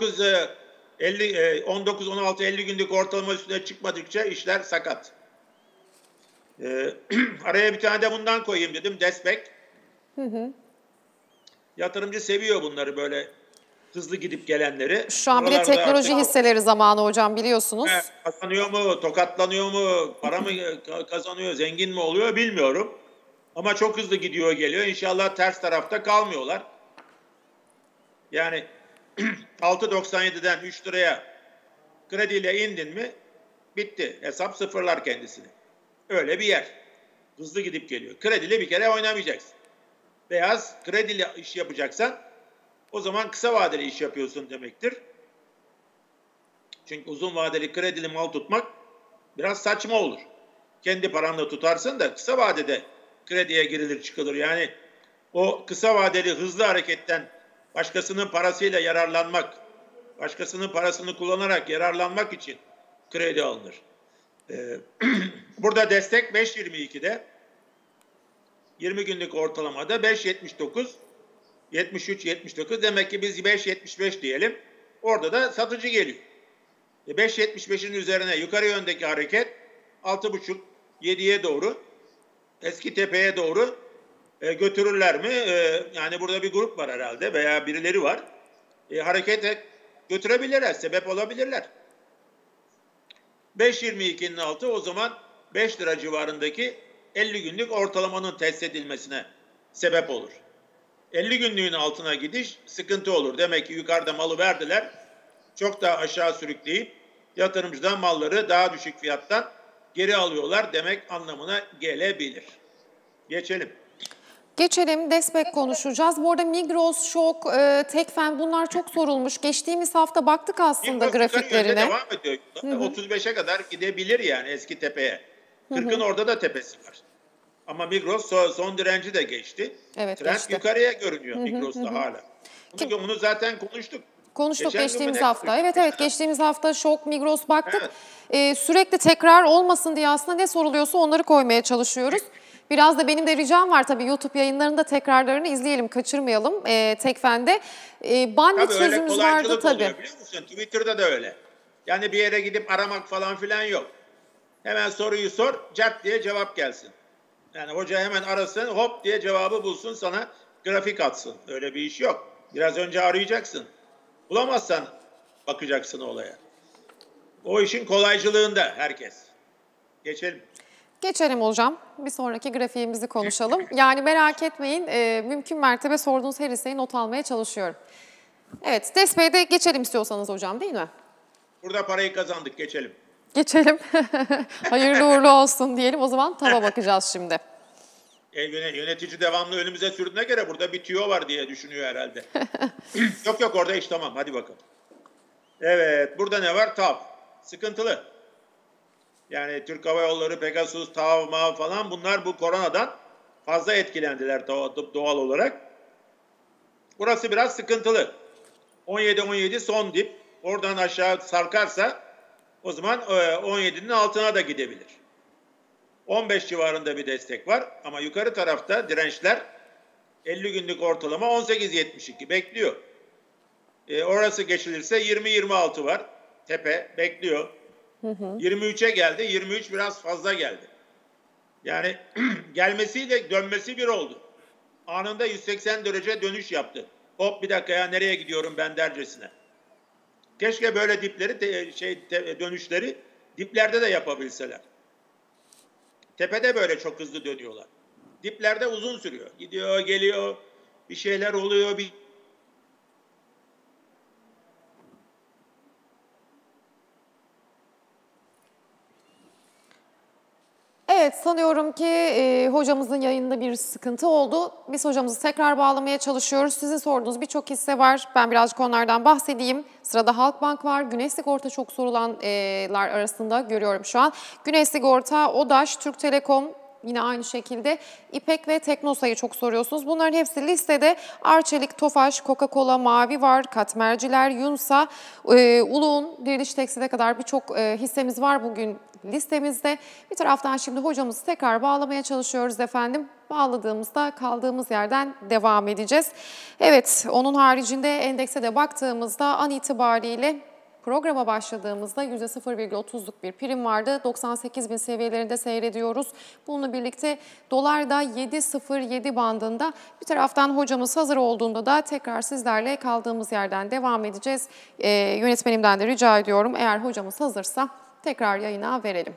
19-16-50 günlük ortalama üstüne çıkmadıkça işler sakat. Araya bir tane de bundan koyayım dedim. Desbek. Yatırımcı seviyor bunları, böyle hızlı gidip gelenleri. Şu an bir de Buralarda teknoloji artık hisseleri zamanı hocam, biliyorsunuz. kazanıyor mu, tokatlanıyor mu, para mı kazanıyor, zengin mi oluyor bilmiyorum. Ama çok hızlı gidiyor geliyor. İnşallah ters tarafta kalmıyorlar. Yani 6.97'den 3 liraya krediyle indin mi bitti. Hesap sıfırlar kendisini. Öyle bir yer. Hızlı gidip geliyor. Krediyle bir kere oynamayacaksın. Beyaz krediyle iş yapacaksan o zaman kısa vadeli iş yapıyorsun demektir. Çünkü uzun vadeli kredili mal tutmak biraz saçma olur. Kendi paranla tutarsın da kısa vadede krediye girilir çıkılır. Yani o kısa vadeli hızlı hareketten başkasının parasıyla yararlanmak, başkasının parasını kullanarak yararlanmak için kredi alınır. Burada destek 5.22'de, 20 günlük ortalamada 5.79, 73-79, demek ki biz 5.75 diyelim. Orada da satıcı geliyor. 5.75'in üzerine yukarı yöndeki hareket 6.5-7'ye doğru, eski tepeye doğru götürürler mi? Yani burada bir grup var herhalde veya birileri var. Harekete götürebilirler, sebep olabilirler. 5.22'nin altı o zaman 5 lira civarındaki 50 günlük ortalamanın test edilmesine sebep olur. 50 günlüğün altına gidiş sıkıntı olur. Demek ki yukarıda malı verdiler, çok daha aşağı sürükleyip yatırımcıdan malları daha düşük fiyattan geri alıyorlar demek anlamına gelebilir. Geçelim. Geçelim, Desbek konuşacağız. Bu arada Migros, Şok, Tekfen, bunlar çok sorulmuş. Geçtiğimiz hafta baktık aslında Migros grafiklerine. devam ediyor. 35'e kadar gidebilir yani eski tepeye. 40'ın orada da tepesi var. Ama Migros son direnci de geçti. Evet, Trend geçti. yukarıya görünüyor Migros'ta hala. Bunu zaten konuştuk. Konuştuk Geçen gün geçtiğimiz mü ne hafta. konuştuk? Evet geçtiğimiz hafta Şok, Migros baktık. Evet. Sürekli tekrar olmasın diye aslında ne soruluyorsa onları koymaya çalışıyoruz. Biraz da benim de ricam var tabii YouTube yayınlarında tekrarlarını izleyelim, kaçırmayalım Tekfen'de. Bandit Tabii öyle sözümüz vardı kolaycılık tabii. oluyor biliyor musun? Twitter'da da öyle. Yani bir yere gidip aramak falan filan yok. Hemen soruyu sor, cart diye cevap gelsin. Yani hoca hemen arasın, hop diye cevabı bulsun, sana grafik atsın. Öyle bir iş yok. Biraz önce arayacaksın. Bulamazsan bakacaksın olaya. O işin kolaycılığında herkes. Geçelim. Geçelim hocam. Bir sonraki grafiğimizi konuşalım. Yani merak etmeyin, mümkün mertebe sorduğunuz her listeyi not almaya çalışıyorum. Evet, Despey'de geçelim istiyorsanız hocam, değil mi? Burada parayı kazandık, geçelim. Geçelim. Hayırlı uğurlu olsun diyelim. O zaman tava bakacağız şimdi. Yönetici devamlı önümüze sürdüğüne göre burada bir tüyo var diye düşünüyor herhalde. Yok orada iş tamam, hadi bakalım. Evet, burada ne var? TAV. Sıkıntılı. Yani Türk Hava Yolları, Pegasus, TAV, MAV falan bunlar bu koronadan fazla etkilendiler doğal olarak. Burası biraz sıkıntılı. 17-17 son dip. Oradan aşağı sarkarsa o zaman 17'nin altına da gidebilir. 15 civarında bir destek var ama yukarı tarafta dirençler 50 günlük ortalama 18.72 bekliyor. Orası geçilirse 20-26 var. Tepe bekliyor. 23'e geldi. 23 biraz fazla geldi. Yani gelmesiyle dönmesi bir oldu. Anında 180 derece dönüş yaptı. Hop bir dakika ya nereye gidiyorum ben dercesine. Keşke böyle dipleri dönüşleri diplerde de yapabilseler. Tepede böyle çok hızlı dönüyorlar. Diplerde uzun sürüyor. Gidiyor, geliyor, bir şeyler oluyor, Evet, sanıyorum ki hocamızın yayında bir sıkıntı oldu. Biz hocamızı tekrar bağlamaya çalışıyoruz. Sizin sorduğunuz birçok hisse var. Ben birazcık onlardan bahsedeyim. Sırada Halkbank var. Güneş Sigorta çok sorulanlar arasında görüyorum şu an. Güneş Sigorta, ODAŞ, Türk Telekom, yine aynı şekilde İpek ve Teknosa'yı çok soruyorsunuz. Bunların hepsi listede. Arçelik, Tofaş, Coca-Cola, Mavi var, Katmerciler, Yunsa, Uluğun, Diriliş Tekstil'e kadar birçok hissemiz var bugün listemizde. Bir taraftan şimdi hocamızı tekrar bağlamaya çalışıyoruz efendim. Bağladığımızda kaldığımız yerden devam edeceğiz. Evet, onun haricinde endekse de baktığımızda an itibariyle programa başladığımızda %0,30'luk bir prim vardı. 98.000 seviyelerinde seyrediyoruz. Bununla birlikte dolar da 7.07 bandında. Bir taraftan hocamız hazır olduğunda da tekrar sizlerle kaldığımız yerden devam edeceğiz. Yönetmenimden de rica ediyorum, eğer hocamız hazırsa tekrar yayına verelim.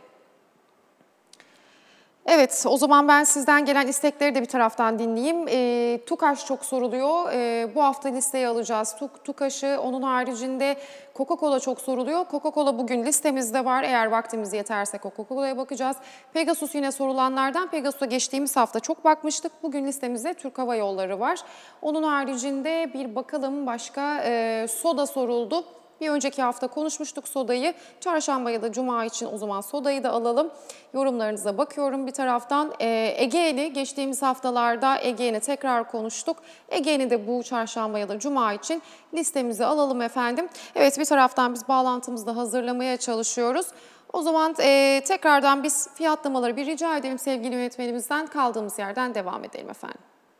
Evet, o zaman ben sizden gelen istekleri de bir taraftan dinleyeyim. TUKAŞ çok soruluyor. Bu hafta listeye alacağız TUKAŞ'ı. Onun haricinde Coca-Cola çok soruluyor. Coca-Cola bugün listemizde var. Eğer vaktimiz yeterse Coca-Cola'ya bakacağız. Pegasus yine sorulanlardan. Pegasus'a geçtiğimiz hafta çok bakmıştık. Bugün listemizde Türk Hava Yolları var. Onun haricinde bir bakalım başka. Soda soruldu. Bir önceki hafta konuşmuştuk sodayı. Çarşamba ya da cuma için o zaman sodayı da alalım. Yorumlarınıza bakıyorum bir taraftan. Ege'ni geçtiğimiz haftalarda Ege'ni tekrar konuştuk. Ege'ni de bu çarşamba ya da cuma için listemize alalım efendim. Evet, bir taraftan biz bağlantımızı da hazırlamaya çalışıyoruz. O zaman tekrardan biz fiyatlamaları bir rica edelim sevgili yönetmenimizden. Kaldığımız yerden devam edelim efendim.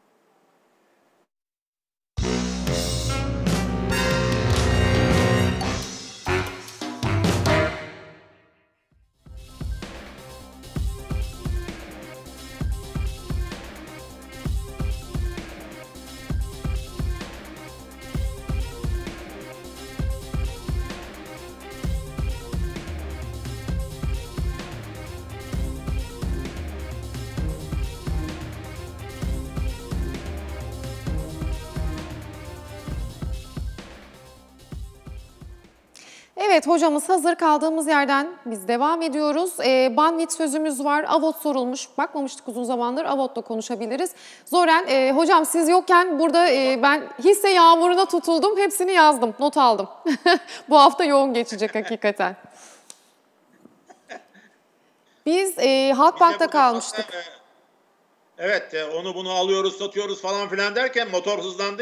Evet, hocamız hazır, kaldığımız yerden biz devam ediyoruz. Banvit sözümüz var. Avot sorulmuş. Bakmamıştık uzun zamandır. Avot'la konuşabiliriz. Zoren, hocam siz yokken burada ben hisse yağmuruna tutuldum. Hepsini yazdım, not aldım. Bu hafta yoğun geçecek hakikaten. Biz Halkbank'ta kalmıştık. Evet, onu bunu alıyoruz, satıyoruz falan filan derken motor hızlandı.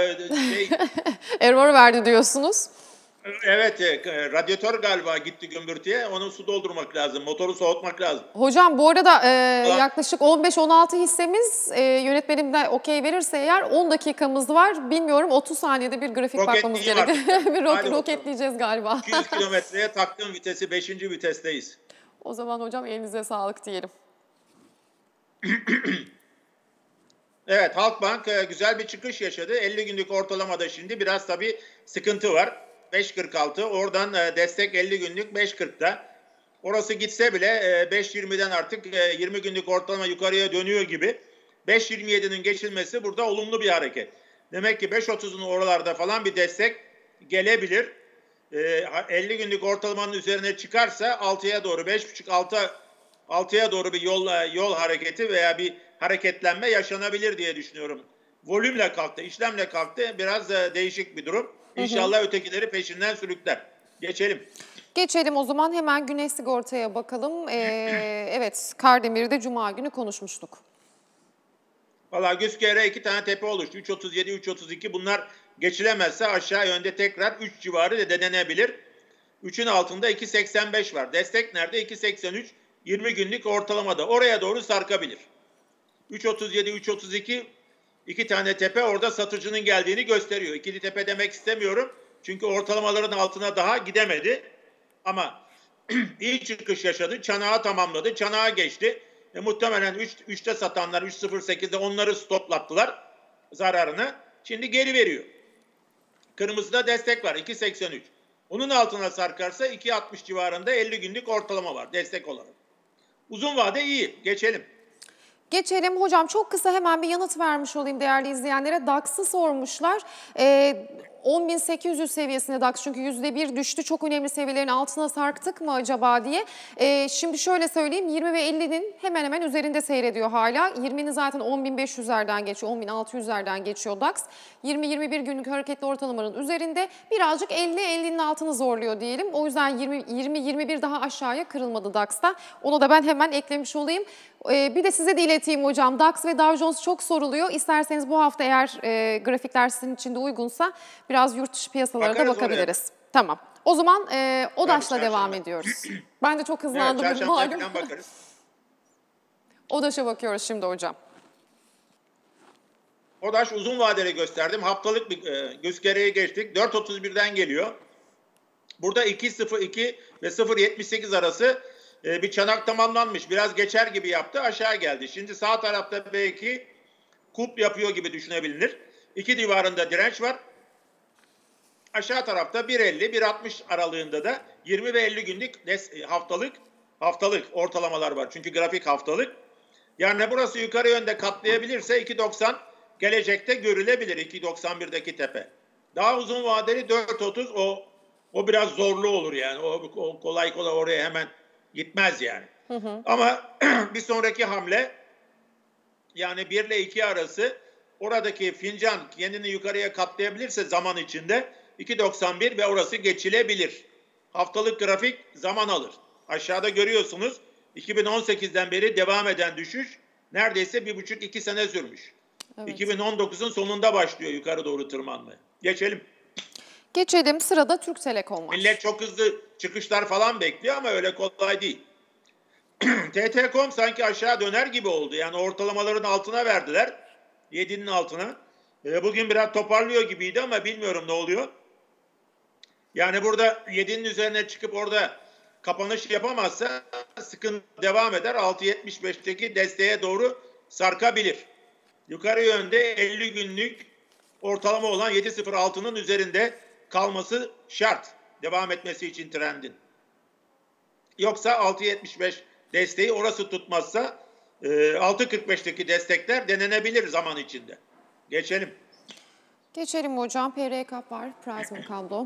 Error verdi diyorsunuz. Evet, radyatör galiba gitti gümbürtüye. Onu su doldurmak lazım, motoru soğutmak lazım. Hocam bu arada yaklaşık 15-16 hissemiz yönetmenimden okey verirse eğer 10 dakikamız var. Bilmiyorum 30 saniyede bir grafik bakmamız gerekiyor. Bir roketleyeceğiz galiba. 200 kilometreye taktığım vitesi 5. vitesteyiz. O zaman hocam elinize sağlık diyelim. Evet, Halkbank güzel bir çıkış yaşadı. 50 günlük ortalamada şimdi biraz tabii sıkıntı var. 5.46 oradan destek 50 günlük 5.40'da. Orası gitse bile 5.20'den artık 20 günlük ortalama yukarıya dönüyor gibi. 5.27'nin geçilmesi burada olumlu bir hareket. Demek ki 5.30'un oralarda falan bir destek gelebilir. 50 günlük ortalamanın üzerine çıkarsa 6'ya doğru 5.5-6'ya doğru bir yol hareketi veya bir hareketlenme yaşanabilir diye düşünüyorum. Volümle kalktı, işlemle kalktı. Biraz değişik bir durum. İnşallah ötekileri peşinden sürükler. Geçelim o zaman hemen Güneş Sigorta'ya bakalım. Evet, Kardemir'de Cuma günü konuşmuştuk. Valla GÜSK'e 2 tane tepe oluştu. 3.37, 3.32 bunlar geçilemezse aşağı yönde tekrar 3 civarı da denenebilir. 3'ün altında 2.85 var. Destek nerede? 2.83. 20 günlük ortalamada. Oraya doğru sarkabilir. 3.37, 3.32 2 tane tepe orada satıcının geldiğini gösteriyor. İkili tepe demek istemiyorum. Çünkü ortalamaların altına daha gidemedi. Ama iyi çıkış yaşadı. Çanağı tamamladı. Çanağı geçti. Muhtemelen 3'te satanlar 3.08'de onları stoplattılar zararını. Şimdi geri veriyor. Kırmızıda destek var 2.83. Onun altına sarkarsa 2.60 civarında 50 günlük ortalama var destek olarak. Uzun vade iyi. Geçelim hocam, çok kısa hemen bir yanıt vermiş olayım değerli izleyenlere. DAX'ı sormuşlar. 10.800 seviyesinde DAX çünkü %1 düştü. Çok önemli seviyelerin altına sarktık mı acaba diye. Şimdi şöyle söyleyeyim, 20 ve 50'nin hemen hemen üzerinde seyrediyor hala. 20'nin zaten 10.500'lerden geçiyor, 10.600'lerden geçiyor DAX. 20-21 günlük hareketli ortalamanın üzerinde, birazcık 50-50'nin altını zorluyor diyelim. O yüzden 20-21 daha aşağıya kırılmadı DAX'ta. Onu da ben hemen eklemiş olayım. Bir de size de ileteyim hocam. DAX ve Dow Jones çok soruluyor. İsterseniz bu hafta eğer grafikler sizin için de uygunsa biraz yurt dışı piyasalara da bakabiliriz. Oraya. Tamam. O zaman ODAŞ'la devam ediyoruz. Ben de çok hızlandım. Evet, malum. ODAŞ'a bakıyoruz şimdi hocam. ODAŞ uzun vadeli gösterdim. Haftalık bir göstereye geçtik. 4.31'den geliyor. Burada 2.02 ve 0.78 arası bir çanak tamamlanmış. Biraz geçer gibi yaptı. Aşağı geldi. Şimdi sağ tarafta belki kulp yapıyor gibi düşünebilir. 2 civarında direnç var. Aşağı tarafta 1.50-1.60 aralığında da 20 ve 50 günlük haftalık ortalamalar var. Çünkü grafik haftalık. Yani burası yukarı yönde katlayabilirse 2.90 gelecekte görülebilir. 2.91'deki tepe. Daha uzun vadeli 4.30 o biraz zorlu olur yani. O kolay oraya hemen gitmez yani. Ama bir sonraki hamle yani 1 ile 2 arası oradaki fincan kendini yukarıya katlayabilirse zaman içinde 2.91 ve orası geçilebilir. Haftalık grafik zaman alır. Aşağıda görüyorsunuz 2018'den beri devam eden düşüş neredeyse 1,5-2 sene sürmüş. Evet. 2019'un sonunda başlıyor yukarı doğru tırmanmaya. Geçelim, sırada Türk Telekom var. Millet çok hızlı çıkışlar falan bekliyor ama öyle kolay değil. TT.com sanki aşağı döner gibi oldu. Yani ortalamaların altına verdiler. 7'nin altına. Bugün biraz toparlıyor gibiydi ama bilmiyorum ne oluyor. Yani burada 7'nin üzerine çıkıp orada kapanış yapamazsa sıkıntı devam eder. 6.75'teki desteğe doğru sarkabilir. Yukarı yönde 50 günlük ortalama olan 7.06'nın üzerinde kalması şart. Devam etmesi için trendin. Yoksa 6.75 desteği orası tutmazsa 6.45'teki destekler denenebilir zaman içinde. Geçelim hocam. PRK var. Prizma kablo.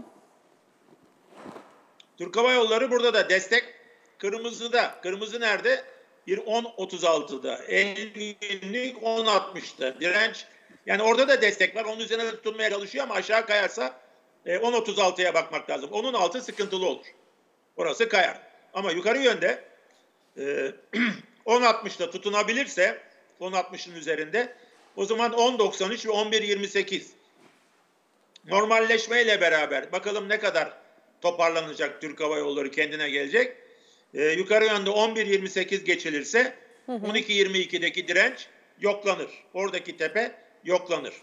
Türk Hava Yolları burada da destek kırmızıda. Kırmızı nerede? Bir 10.36'da. 50 günlük 10.60'da. Direnç. Yani orada da destek var. Onun üzerine tutunmaya çalışıyor ama aşağı kayarsa 10.36'ya bakmak lazım. Onun altı sıkıntılı olur. Orası kayar. Ama yukarı yönde 10.60'da tutunabilirse 10.60'ın üzerinde. O zaman 10.93 ve 11.28. Normalleşmeyle beraber bakalım ne kadar toparlanacak Türk Hava Yolları, kendine gelecek. Yukarı yönde 11.28 geçilirse 12.22'deki direnç yoklanır. Oradaki tepe yoklanır.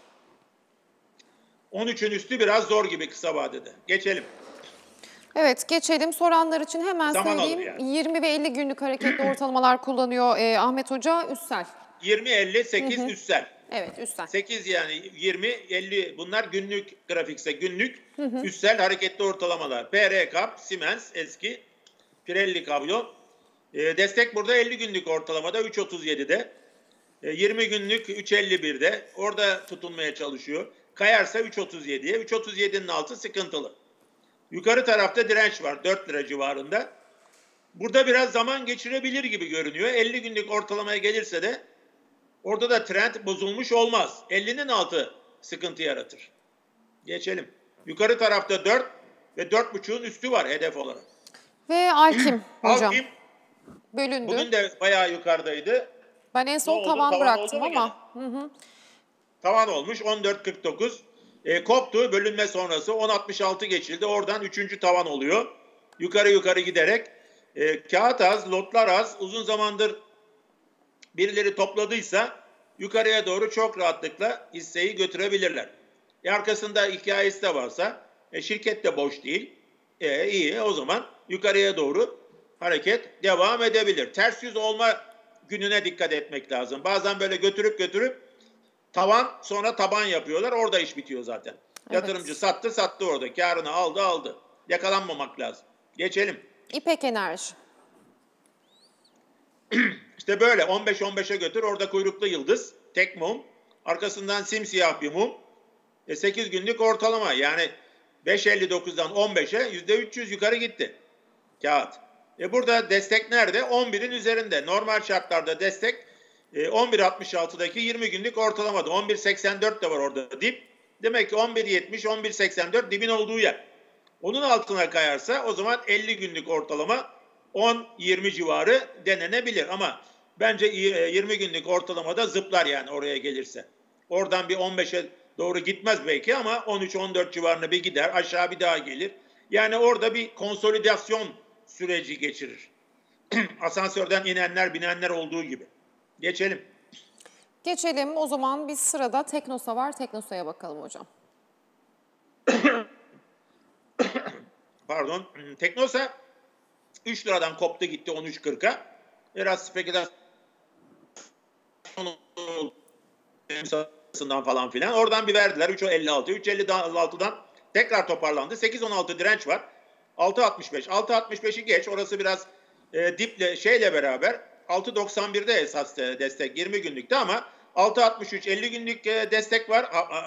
13'ün üstü biraz zor gibi kısa vadede. Geçelim. Evet, geçelim. Soranlar için hemen Zaman alır söyleyeyim. yani. 20 ve 50 günlük hareketli ortalamalar kullanıyor Ahmet Hoca. Üssel. 20-50-8 üssel. Evet, üssel. 8 yani 20-50 bunlar günlük grafikse günlük üssel hareketli ortalamalar. PR-Kap, Siemens eski, Pirelli kablo. Destek burada 50 günlük ortalamada 3.37'de. 20 günlük 3.51'de. Orada tutunmaya çalışıyor. Kayarsa 3.37'ye. 3.37'nin altı sıkıntılı. Yukarı tarafta direnç var 4 lira civarında. Burada biraz zaman geçirebilir gibi görünüyor. 50 günlük ortalamaya gelirse de orada da trend bozulmuş olmaz. 50'nin altı sıkıntı yaratır. Geçelim. Yukarı tarafta 4 ve 4.5'un üstü var hedef olarak. Ve Alkim hocam. Alkim Bölündü. bugün de bayağı yukarıdaydı. Ben en son oldu? tavan Tavan bıraktım oldu mu ama. Tavan olmuş 14.49. Koptu bölünme sonrası 10.66 geçildi. Oradan 3. tavan oluyor. Yukarı giderek. Kağıt az, lotlar az. Uzun zamandır birileri topladıysa yukarıya doğru çok rahatlıkla hisseyi götürebilirler. Arkasında hikayesi de varsa şirket de boş değil. İyi o zaman yukarıya doğru hareket devam edebilir. Ters yüz olma gününe dikkat etmek lazım. Bazen böyle götürüp tavan sonra taban yapıyorlar. Orada iş bitiyor zaten. Evet. Yatırımcı sattı orada. Kârını aldı. Yakalanmamak lazım. Geçelim. İpek Enerji. İşte böyle 15-15'e götür. Orada kuyruklu yıldız. Tek mum. Arkasından simsiyah bir mum. 8 günlük ortalama. Yani 5.59'dan 15'e %300 yukarı gitti. Kağıt. Burada destek nerede? 11'in üzerinde. Normal şartlarda destek 11.66'daki 20 günlük ortalamada. 11.84 de var orada dip. Demek ki 11.70, 11.84 dibin olduğu yer. Onun altına kayarsa o zaman 50 günlük ortalama 10-20 civarı denenebilir. Ama bence 20 günlük ortalamada zıplar yani oraya gelirse. Oradan bir 15'e doğru gitmez belki ama 13-14 civarına bir gider. Aşağı bir daha gelir. Yani orada bir konsolidasyon süreci geçirir. Asansörden inenler binenler olduğu gibi. Geçelim. Geçelim. O zaman biz sırada Teknosa var. Teknosa'ya bakalım hocam. Pardon. Teknosa 3 liradan koptu gitti 13.40'a. Biraz spekülasyon falan filan. Oradan bir verdiler 3.56. 3.56'dan tekrar toparlandı. 8.16 direnç var. 6.65. 6.65'i geç. Orası biraz diple şeyle beraber 6.91'de esas destek 20 günlükte ama 6.63 50 günlük destek var.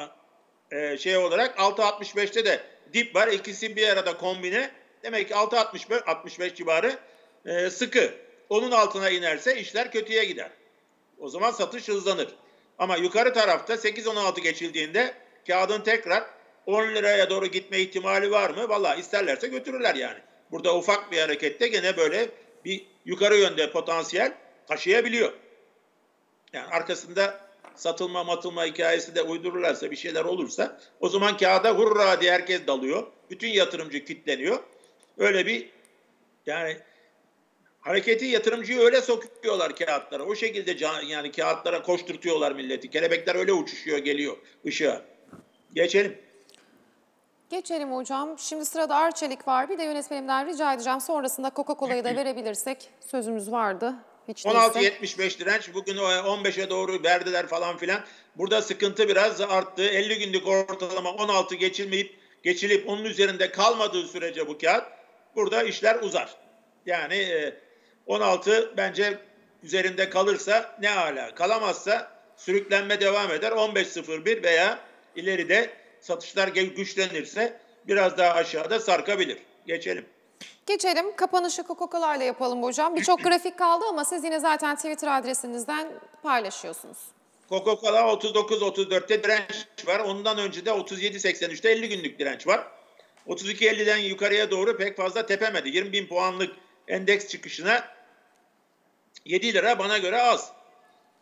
Şey olarak 6.65'te de dip var. İkisi bir arada kombine. Demek ki 6.65 civarı sıkı. Onun altına inerse işler kötüye gider. O zaman satış hızlanır. Ama yukarı tarafta 8.16 geçildiğinde kağıdın tekrar 10 liraya doğru gitme ihtimali var mı? Vallahi isterlerse götürürler yani. Burada ufak bir harekette gene böyle bir yukarı yönde potansiyel taşıyabiliyor. Yani arkasında satılma hikayesi de uydururlarsa bir şeyler olursa o zaman kağıda hurra diye herkes dalıyor. Bütün yatırımcı kilitleniyor. Öyle bir yani hareketi yatırımcıyı öyle sokuyorlar kağıtlara. O şekilde yani kağıtlara koşturtuyorlar milleti. Kelebekler öyle uçuşuyor geliyor ışığa. Geçelim. Geçelim hocam. Şimdi sırada Arçelik var. Bir de yönetmenimden rica edeceğim. Sonrasında Coca-Cola'yı da verebilirsek sözümüz vardı. 16.75 direnç. Bugün 15'e doğru verdiler falan filan. Burada sıkıntı biraz arttı. 50 günlük ortalama 16 geçilip onun üzerinde kalmadığı sürece bu kağıt burada işler uzar. Yani 16 bence üzerinde kalırsa ne âlâ. Kalamazsa sürüklenme devam eder. 15.01 veya ileride satışlar güçlenirse biraz daha aşağıda sarkabilir. Geçelim. Geçelim. Kapanışı Coca-Cola ile yapalım hocam. Birçok grafik kaldı ama siz yine zaten Twitter adresinizden paylaşıyorsunuz. Coca-Cola 39.34'te direnç var. Ondan önce de 37.83'te 50 günlük direnç var. 32.50'den yukarıya doğru pek fazla tepemedi. 20.000 puanlık endeks çıkışına 7 lira bana göre az.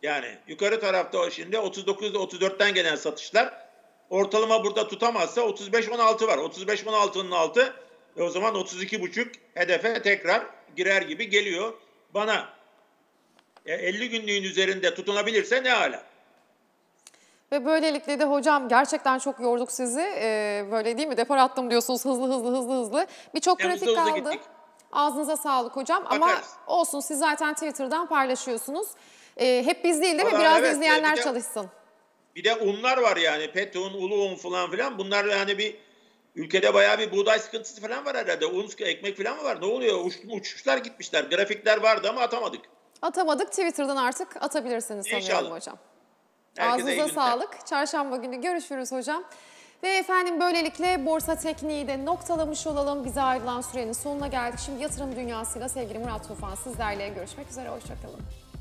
Yani yukarı tarafta o şimdi 39'da 34'ten gelen satışlar ortalama burada tutamazsa 35-16 var. 35-16'nın altı o zaman 32,5 hedefe tekrar girer gibi geliyor bana. 50 günlüğün üzerinde tutunabilirse ne ala. Ve böylelikle de hocam gerçekten çok yorduk sizi. Böyle değil mi? Depar attım diyorsunuz hızlı. Birçok grafik hızlı kaldı. gittik. Ağzınıza sağlık hocam. Ama Bakarız. olsun, siz zaten Twitter'dan paylaşıyorsunuz. Hep biz değil mi? Vallahi Biraz da evet, izleyenler bir de- çalışsın. Bir de unlar var yani. Pet un, ulu un falan filan. Bunlar yani bir ülkede bayağı bir buğday sıkıntısı falan var herhalde. Un, ekmek falan mı var? Ne oluyor? Uçuşlar gitmişler. Grafikler vardı ama atamadık. Atamadık. Twitter'dan artık atabilirsiniz sanıyorum İnşallah. hocam. Herkese iyi Ağzınıza günler. sağlık. Çarşamba günü görüşürüz hocam. Ve efendim böylelikle borsa tekniği de noktalamış olalım. Bize ayrılan sürenin sonuna geldik. Şimdi yatırım dünyasıyla sevgili Murat Tufan sizlerle görüşmek üzere. Hoşçakalın.